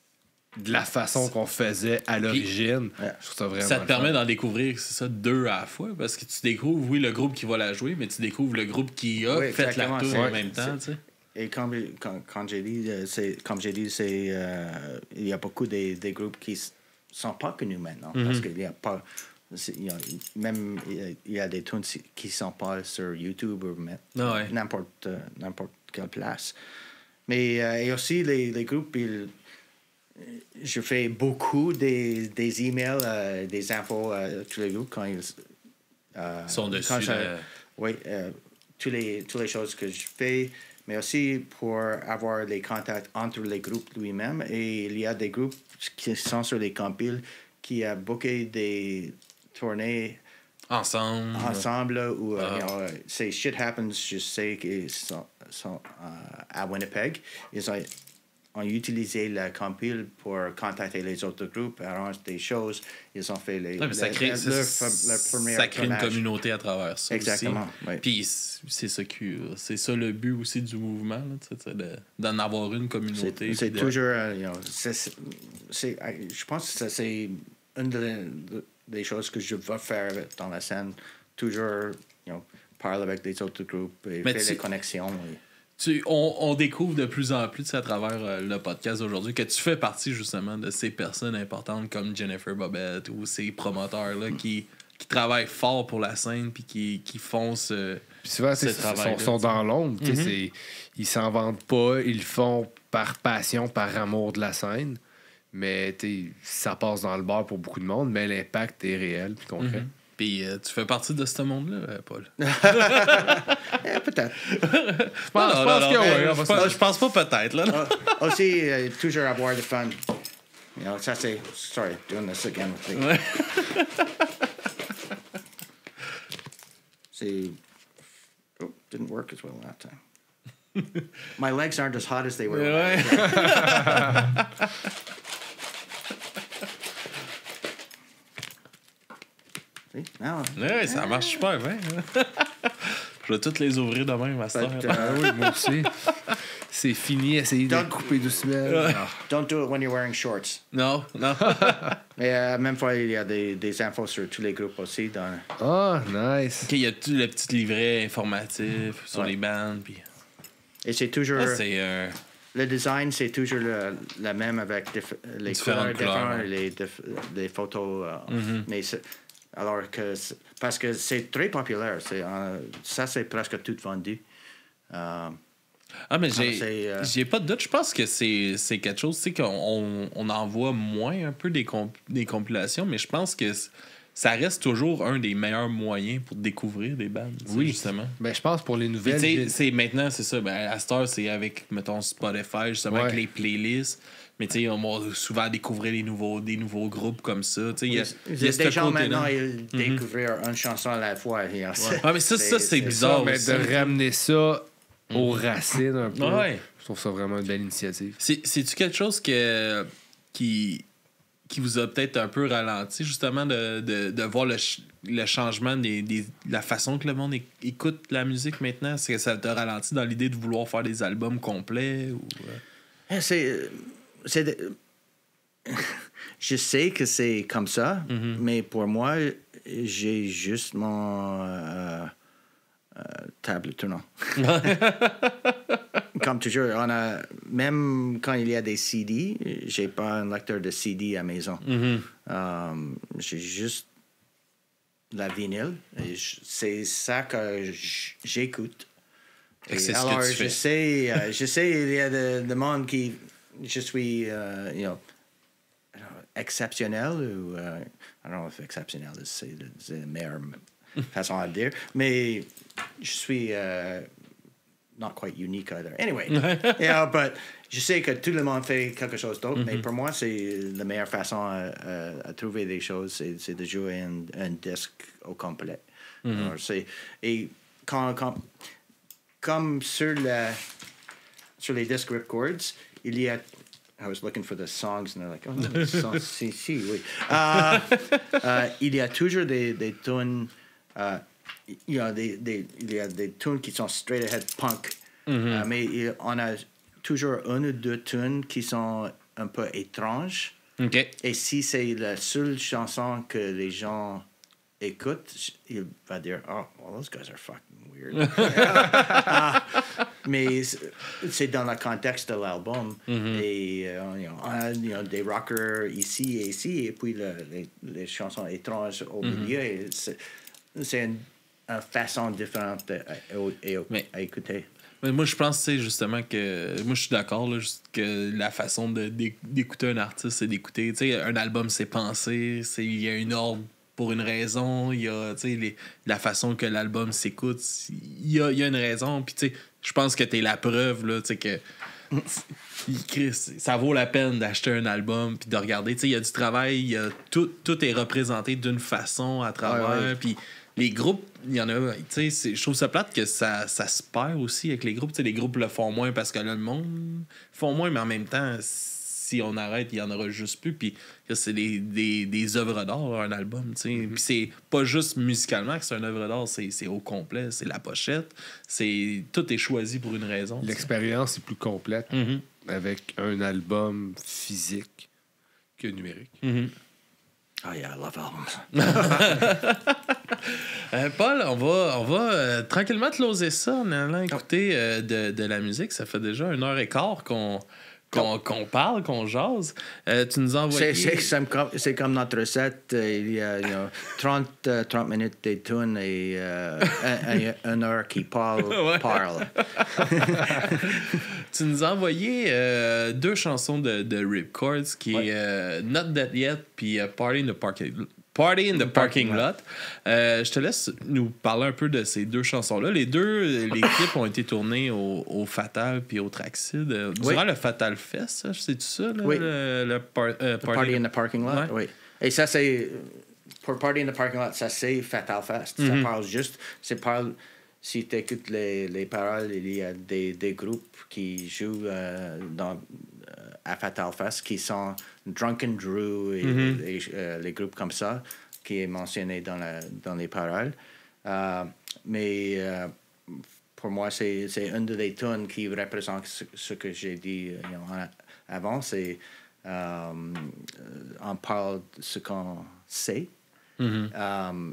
de la façon qu'on faisait à l'origine. Puis, je trouve ça vraiment ça te permet d'en découvrir, c'est ça, deux à la fois. Parce que tu découvres, oui, le groupe qui va la jouer, mais tu découvres le groupe qui a oui, fait la tour en même temps. Tu sais. Et comme, quand, quand j'ai dit, c'est, comme j'ai dit, c'est, euh, il y a beaucoup de, de groupes qui sont pas connus maintenant. Mm-hmm. Parce qu'il y a pas... Il y a, même il y a des tunes qui ne sont pas sur YouTube ou ah ouais. n'importe, euh, n'importe quelle place. Mais euh, et aussi, les, les groupes, ils, je fais beaucoup des, des emails, euh, des infos à tous les groupes quand ils euh, sont dessus. Je, la... Oui, euh, toutes les, toutes les choses que je fais, mais aussi pour avoir les contacts entre les groupes lui-même. Et il y a des groupes qui sont sur les compiles qui a booké des tournées ensemble ensemble ou uh, uh, you know, say shit happens, je sais qu'ils sont, sont euh, à Winnipeg. Ils ont, ont utilisé la compile pour contacter les autres groupes, arranger des choses. Ils ont fait les, ouais, mais ça les- crée, leur, ça, leur ça premier crée une tournage. communauté à travers ça. Exactement. Aussi. Oui. Puis c'est ça, qui, c'est ça le but aussi du mouvement, là, tu sais, de, d'en avoir une communauté. C'est, c'est de... toujours, euh, you know, c'est, c'est, c'est, je pense que ça, c'est une des, des choses que je veux faire dans la scène. Toujours, you know, parler avec des autres groupes et Mais faire tu- des connexions. Et... Tu, on, on découvre de plus en plus tu sais, à travers euh, le podcast d'aujourd'hui que tu fais partie justement de ces personnes importantes comme Jennifer Bobette ou ces promoteurs-là qui, qui travaillent fort pour la scène puis qui, qui font ce, Puis souvent, ce ils sont, travail-là, sont tu sais. dans l'ombre. tu sais, Mhm. c'est- Ils s'en vendent pas, ils le font par passion, par amour de la scène. Mais tu sais, ça passe dans le bar pour beaucoup de monde, mais l'impact est réel puis concret. Mhm. Puis euh, tu fais partie de ce monde-là, euh, Paul. Eh, peut-être. Je pense, je pense que oui. euh, on je, va se- pense, je pense pas peut-être. Là. Ah, aussi, euh, toujours avoir du fun. You know, ça c'est... Sorry, doing this again with me. C'est... Oh, didn't work as well that time. My legs aren't as hot as they were. Ouais. See? Now, Ouais, ça marche super bien. hein. Je vais toutes les ouvrir demain, ma sœur. but, Ah uh, oui, moi aussi. C'est fini, essayez de Donc- couper doucement. Ah. don't do it when you're wearing shorts. Non, non. Mais euh, même fois, il y a des, des infos sur tous les groupes aussi. Dans... Ah, nice. OK, il y a tout le petit livret informatif sur Ouais. les bandes. Puis... Et c'est toujours... Ah, c'est euh, Le design, c'est toujours le, la même avec diff- les Différentes couleurs couleurs, différentes ouais. et les, diff- les photos. euh, Mhm. mais c'est- alors que... c'est- Parce que c'est très populaire. C'est, euh, ça, c'est presque tout vendu. Euh, Ah, mais j'ai, c'est, euh, j'ai pas de doute. Je pense que c'est, c'est quelque chose, tu sais, qu'on on, on en voit moins un peu des, comp- des compilations, mais je pense que c- ça reste toujours un des meilleurs moyens pour découvrir des bandes. tu sais, Oui. justement. Ben, je pense pour les Puis, nouvelles. tu sais, j'ai- c'est maintenant, c'est ça. Ben, à cette heure, c'est avec, mettons, Spotify, justement, Ouais. avec les playlists. Mais, tu sais, on va souvent découvrir les nouveaux, des nouveaux groupes comme ça. Tu sais, il y a, il y a ce des gens côté-là. maintenant, ils découvrir une chanson à la fois. you know, c'est- Ah, mais ça, ça, c'est bizarre. ça, mais aussi. de ramener ça aux racines un peu. Ouais. Je trouve ça vraiment une belle initiative. C'est, c'est-tu quelque chose que, qui, qui vous a peut-être un peu ralenti, justement, de, de, de voir le, ch- le changement des, des, de la façon que le monde é- écoute la musique maintenant? Est-ce que ça t'a ralenti dans l'idée de vouloir faire des albums complets? Ou... Eh, C'est. c'est de- Je sais que c'est comme ça, Mm-hmm. mais pour moi, j'ai juste mon euh, euh, table tournant. Comme toujours, on a, même quand il y a des C D, j'ai pas un lecteur de C D à maison. Mm-hmm. Euh, j'ai juste la vinyle. Et je- c'est ça que j- j'écoute. Fait que Et c'est ce que alors, tu je fais. sais, euh, je sais, il y a de, de monde qui, je suis, euh, you know, exceptionnel ou, euh, I don't know if exceptionnel c'est le- c'est la meilleure façon à dire, mais je suis uh, not quite unique either. Anyway, yeah, but je sais que tout le monde fait quelque chose d'autre, mais pour moi, c'est la meilleure façon à, à- à trouver des choses, c'est, c'est de jouer un, un disque au complet. Alors, c'est, et quand, quand, comme sur, la, sur les disc records, il y a. I was looking for the songs, and they're like, oh, non, les sons, si, si, oui. Euh, euh, il y a toujours des, des tunes, euh, you know, des, des, il y a des tunes qui sont straight ahead punk, Euh, mais il- on a toujours une ou deux tunes qui sont un peu étranges. OK. Et si c'est la seule chanson que les gens écoutent, il va dire, oh, well, those guys are fucking weird. Ah, mais c'est- c'est dans le contexte de l'album. Et euh, you know, on a you know, des rockers ici et ici, et puis le- les, les chansons étranges au milieu. Et c'est, c'est une, une façon différente à, à- à- Mais- à écouter. Mais moi, je pense, tu sais, justement, que. Moi, je suis d'accord, là, juste que la façon de, d'é- d'écouter un artiste, c'est d'écouter. Tu sais, un album, c'est pensé, c'est, il y a une ordre pour une raison, il y a, tu sais, les- la façon que l'album s'écoute, il y a, il y a une raison. Puis, tu sais, je pense que t'es la preuve, là, tu sais, que. il- Chris, ça vaut la peine d'acheter un album puis de regarder. Tu sais, il y a du travail, il y a tout, tout est représenté d'une façon à travers. Ouais, ouais. Puis les groupes, il y en a, tu sais, je trouve ça plate que ça, ça se perd aussi avec les groupes. Tu sais, les groupes le font moins parce que là, le monde font moins, mais en même temps, si on arrête, il y en aura juste plus. Puis là, c'est des, des, des œuvres d'art, un album, tu sais. Mm-hmm. Puis c'est pas juste musicalement que c'est une œuvre d'art, c'est, c'est au complet, c'est la pochette, c'est tout est choisi pour une raison. L'expérience est plus complète mm-hmm. avec un album physique que numérique. Mm-hmm. Oh yeah, I love albums. euh, Paul, on va, on va euh, tranquillement closer ça en allant écouter euh, de, de la musique. Ça fait déjà une heure et quart qu'on, qu'on, qu'on parle, qu'on jase. Euh, tu nous as envoyé... C'est, c'est, c'est, comme, c'est comme notre recette. Euh, il y a you know, trente, uh, trente minutes de tunes et euh, un, un, une heure qui parle. Ouais. parle. Tu nous as envoyé euh, deux chansons de, de Rip Chords qui ouais. est euh, Not That Yet puis uh, Party in the Parking Party in the Parking Lot. Euh, je te laisse nous parler un peu de ces deux chansons-là. Les deux, les clips ont été tournés au, au Fatal puis au Traxid. Durant oui. le Fatal Fest, c'est-tu ça? Là, oui. Le, le par, euh, party, party in the Parking Lot, ouais. oui. Et ça, c'est... Pour Party in the Parking Lot, ça, c'est Fatal Fest. Mm-hmm. Ça parle juste... C'est parle... Si tu écoutes les, les paroles, il y a des, des groupes qui jouent euh, dans, euh, à Fatal Fest qui sont Drunken Drew et mm-hmm. les, euh, les groupes comme ça, qui est mentionné dans, la, dans les paroles. Euh, mais euh, pour moi, c'est, c'est une des tunes qui représente ce, ce que j'ai dit you know, avant. C'est, euh, on parle de ce qu'on sait. Mm-hmm. Um,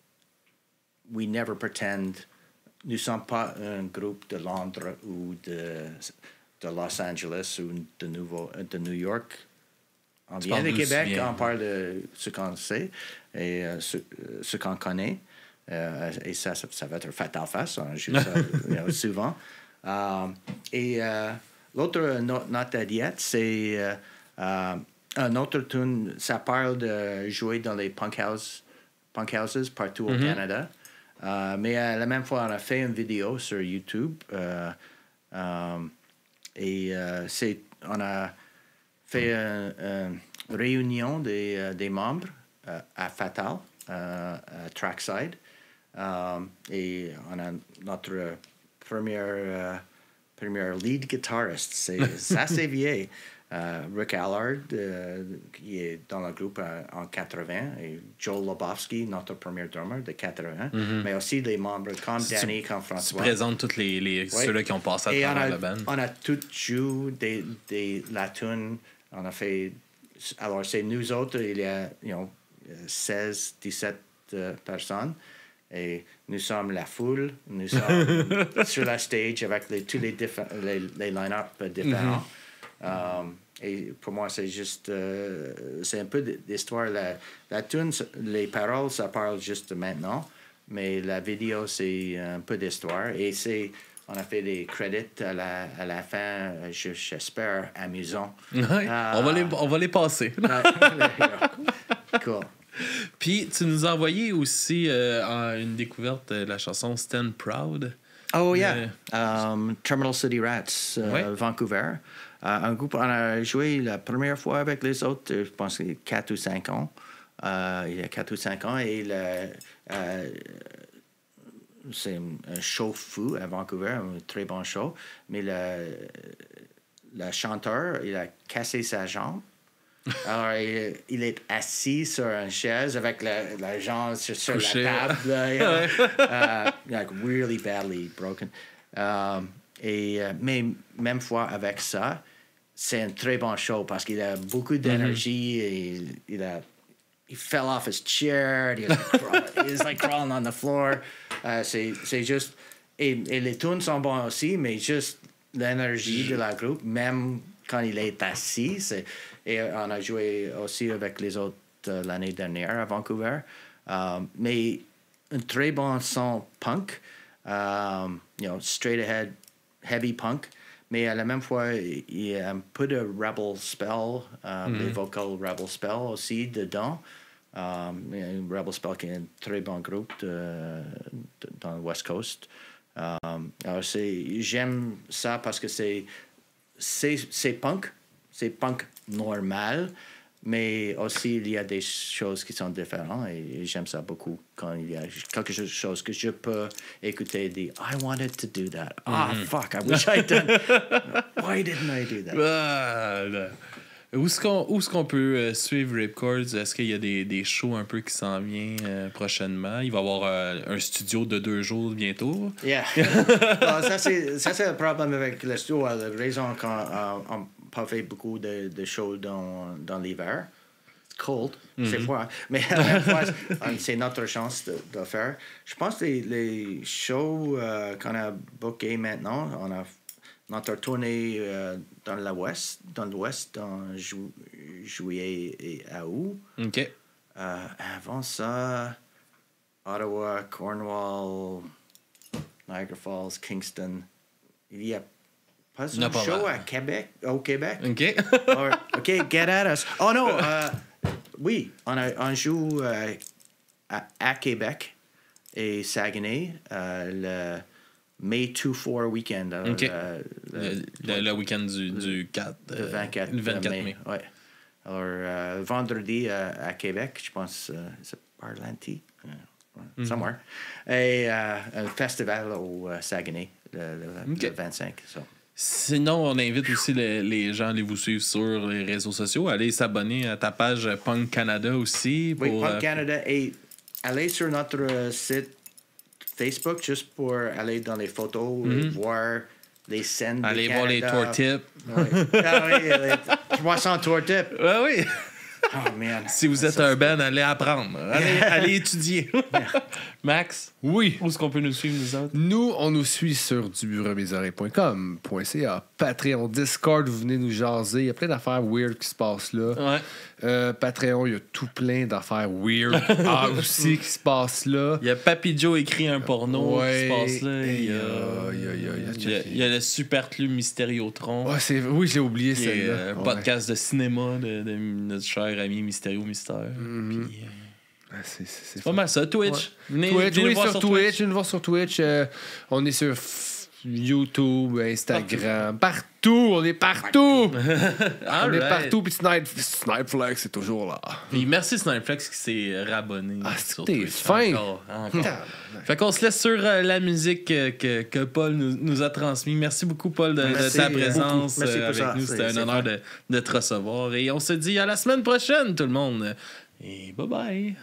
we never pretend... Nous ne sommes pas un groupe de Londres ou de, de Los Angeles ou de, Nouveau, de New York. On vient de Québec, bien. On parle de ce qu'on sait et euh, ce, ce qu'on connaît. Euh, et ça, ça, ça va être Fatal Fest, on joue ça you know, souvent. Um, et euh, l'autre Not, Not That Yet, c'est euh, euh, un autre tune. Ça parle de jouer dans les punk, house, punk houses partout mm-hmm. au Canada. Uh, mais à la même fois, on a fait une vidéo sur YouTube uh, um, et uh, c'est, on a fait une un réunion des, uh, des membres uh, à Fatal, uh, à Trackside. Um, et on a notre première, uh, première lead guitarist. C'est, ça, c'est vieil. Uh, Rick Allard, uh, qui est dans le groupe uh, en quatre-vingts, et Joel Lobovsky, notre premier drummer de quatre-vingts, mm-hmm. mais aussi les membres comme si Danny, tu, comme François. Tu présentes tous les, les, ouais. ceux-là qui ont passé à et travers a, la bande. On a tous joué des, des, la tune, on a fait... Alors, c'est nous autres, il y a you know, seize, dix-sept uh, personnes, et nous sommes la foule, nous sommes sur la stage avec les, tous les, diffé- les, les line-up différents. Mm-hmm. Um, et pour moi, c'est juste... Euh, c'est un peu d'histoire. La, la tune, les paroles, ça parle juste maintenant. Mais la vidéo, c'est un peu d'histoire. Et c'est... On a fait des crédits à la, à la fin, j'espère, amusants. Oui, uh, on, va les, on va les passer. Cool. Puis, tu nous as envoyé aussi euh, une découverte de la chanson Stand Proud. Oh, yeah. Euh... Um, Terminal City Rats, euh, ouais. Vancouver. Uh, un groupe, on a joué la première fois avec les autres, je pense qu'il y a quatre ou cinq ans. Uh, il y a quatre ou cinq ans. Et le, uh, c'est un show fou à Vancouver, un très bon show. Mais le, le chanteur, il a cassé sa jambe. Alors, il, il est assis sur une chaise avec la, la jambe sur, sur la table. Là, you know, uh, like really badly broken. Um, et, uh, mais même fois avec ça, c'est un très bon show parce qu'il a beaucoup d'énergie. Mm-hmm. Et il a he fell off his chair. He was like, crawl, he was like crawling on the floor. Uh, c'est, c'est juste... Et, et les tunes sont bons aussi, mais juste l'énergie de la groupe, même quand il est assis. C'est, et on a joué aussi avec les autres euh, l'année dernière à Vancouver. Um, mais un très bon son punk. Um, you know, straight ahead, heavy punk. Mais à la même fois, il y a un peu de Rebel Spell, um, mm-hmm. des vocals Rebel Spell aussi dedans. Um, Rebel Spell qui est un très bon groupe de, de, dans le West Coast. Um, alors c'est, j'aime ça parce que c'est, c'est, c'est punk, c'est punk normal, Mais aussi, il y a des choses qui sont différentes et j'aime ça beaucoup quand il y a quelque chose que je peux écouter et dire I wanted to do that. Ah, mm-hmm. fuck, I wish I'd done. Why didn't I do that? Ah, là. Où est-ce qu'on, où est-ce qu'on peut euh, suivre Ripcords? Est-ce qu'il y a des, des shows un peu qui s'en viennent euh, prochainement? Il va y avoir euh, un studio de deux jours bientôt. Yeah. Alors, ça, c'est, ça, c'est le problème avec le studio. La raison qu'on n'a pas fait beaucoup de, de shows dans, dans l'hiver. C'est cold, mm-hmm. c'est froid. Mais à la fois, c'est notre chance de, de le faire. Je pense que les, les shows euh, qu'on a bookés maintenant, on a notre tournée euh, dans l'ouest, dans l'ouest, en ju- juillet et à août. OK. Euh, avant ça, Ottawa, Cornwall, Niagara Falls, Kingston. Il y a pas un pas show mal. à Québec, au Québec. OK. Or, OK, get at us. Oh non, euh, oui, on, a, on joue euh, à, à Québec et Saguenay euh, le May deux quatre week-end. Alors, OK. euh, le, le, le week-end du, du quatre. Le vingt-quatre, le vingt-quatre mai. mai. Ouais. Alors, euh, vendredi euh, à Québec, je pense, euh, c'est Parlanti, uh, mm-hmm. somewhere. Et euh, un festival au uh, Saguenay, le, le, okay. le vingt-cinq. So. Sinon, on invite aussi les, les gens à aller vous suivre sur les réseaux sociaux, aller s'abonner à ta page Punk Canada aussi. Pour, oui, Punk euh, Canada. Et aller sur notre uh, site Facebook juste pour aller dans les photos mm-hmm. et voir les scènes aller de voir Canada. les tour tips. Oui. Ah oui, les trois cents tour tips. Ah oui. Oh man. Si vous êtes un band, allez apprendre. Allez, allez étudier. Max, oui. Où est-ce qu'on peut nous suivre, nous autres? Nous, on nous suit sur duburemesoreilles point com, .ca, Patreon, Discord, vous venez nous jaser. Il y a plein d'affaires weird qui se passent là. Ouais. Euh, Patreon, il y a tout plein d'affaires weird ah, aussi qui se passent là. Il y a Papy Joe écrit un porno ouais. qui se passe là. Il y a, il y a, il y a, il y a, il y a, il y a le Superclu Mystériotron. Oh, c'est, oui, j'ai oublié celle-là. Il y a un ouais. podcast de cinéma de, de notre cher ami Mystério Mystère. Mm-hmm. Puis, euh, C'est, c'est, c'est pas mal ça. Twitch. Ouais. Venez, Twitch, venez oui, voir sur, sur Twitch. Twitch. Venez nous voir sur Twitch. Euh, on est sur f- YouTube, Instagram, partout. On est partout. on est partout. Puis Snipe, Snipeflex, c'est toujours là. Puis merci Snipeflex qui s'est rabonné. Ah, sur t'es Twitch. fin. Encore, encore. Fait qu'on se laisse sur euh, la musique que, que, que Paul nous, nous a transmis. Merci beaucoup, Paul, de, de ta présence euh, avec ça. nous. C'est, C'était un honneur de, de te recevoir. Et on se dit à la semaine prochaine, tout le monde. Et bye bye.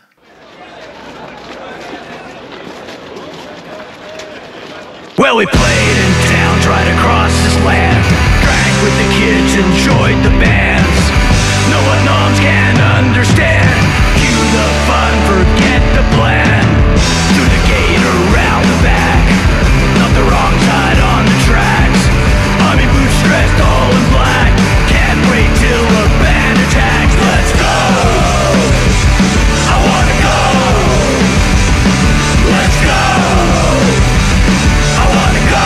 Well, we played in towns right across this land, drank with the kids, enjoyed the bands. No what noms can understand. Cue the fun, forget the plan. Through the gate, around the back, not the wrong side on the tracks. Army boots dressed all in black. Can't wait till a band attacks. Let's go. I wanna go. Let's go. I wanna go.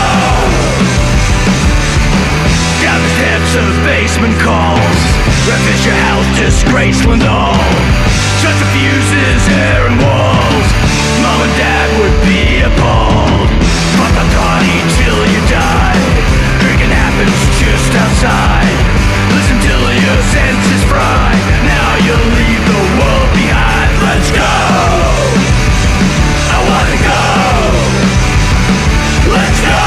Down the steps of basement calls. Red Fisher House, Disgraceland Hall. Shut the fuses, air and walls. Mom and Dad would be appalled. Pop a toddy till you die. Drinking happens just outside. Listen till your senses fry. Now you'll leave the world behind. Let's go. I wanna go. Let's go.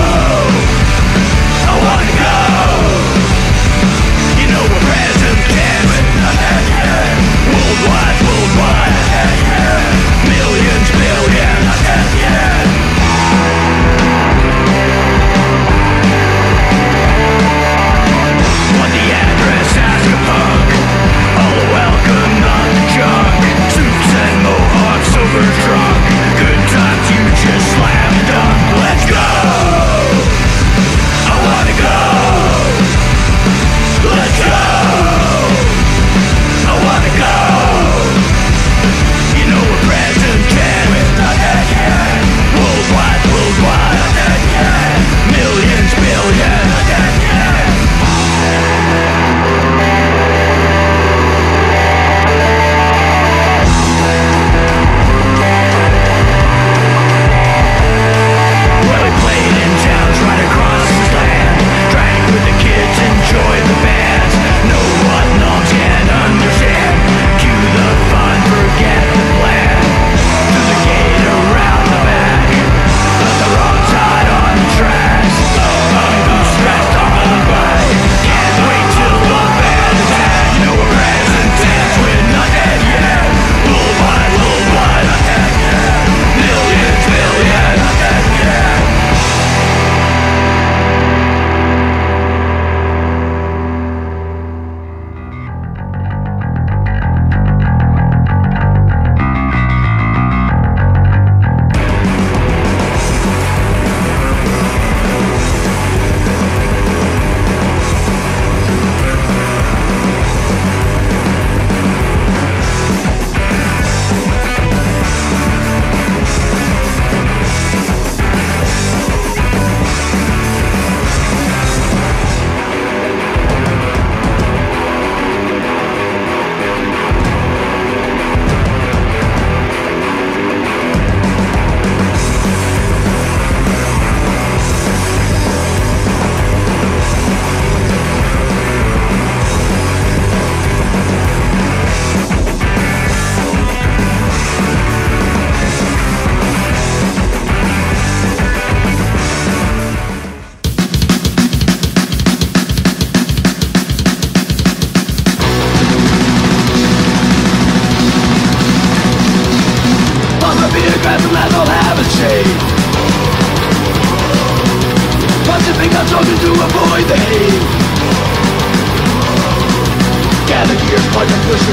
I wanna go. You know we're present tense. Worldwide, worldwide.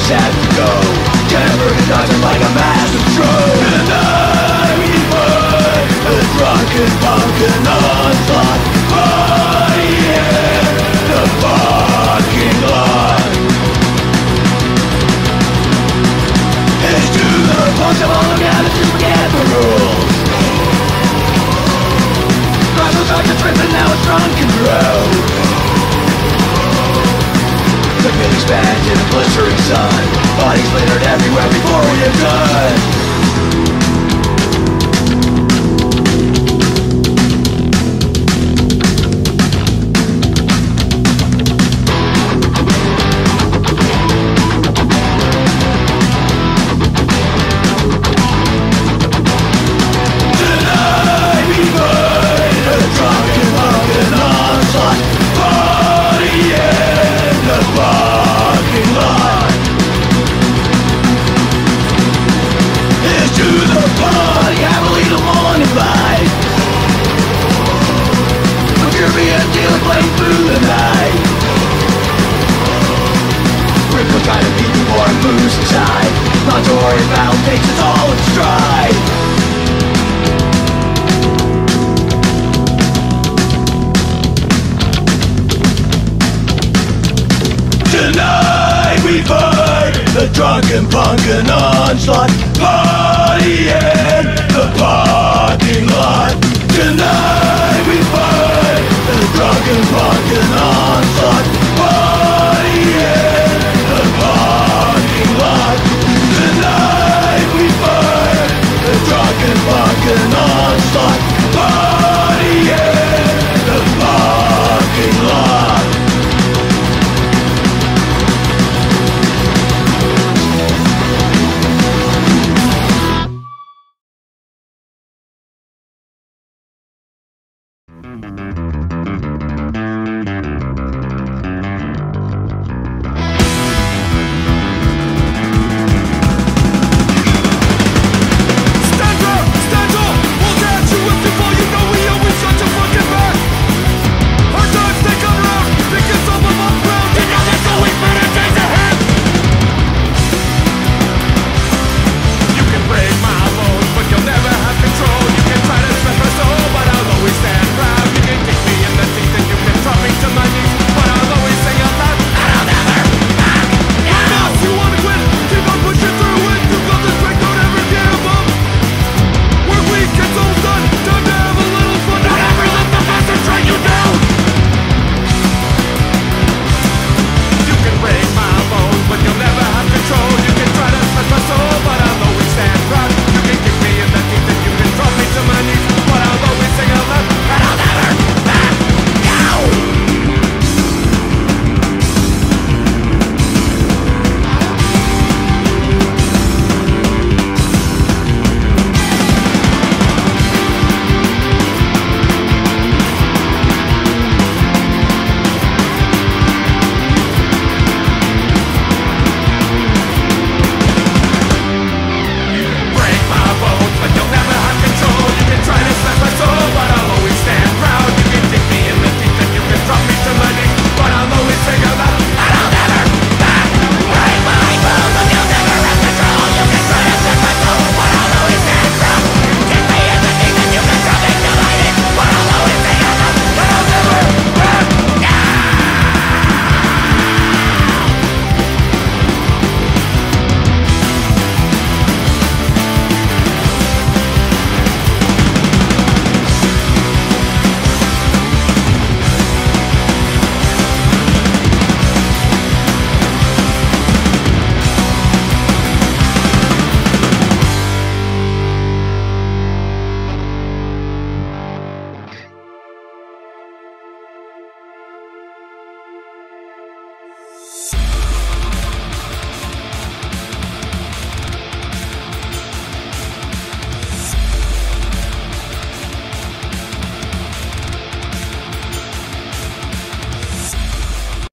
just has to go. Tempered and dodging like a massive stroke. Tonight we fight the drunken pumpkin onslaught. Party in the parking lot. It's to the punch of all the gathered to forget the rules. Crossroads starts to trip and now it's drunken road. The field expands in a blistering sun. Bodies littered everywhere before we have done. Drunken punkin' onslaught. Party in the parking lot. Tonight we fight the drunken punkin' onslaught. Party in the parking lot. Tonight we fight the drunken punkin' onslaught. Party in the parking lot. Thank you.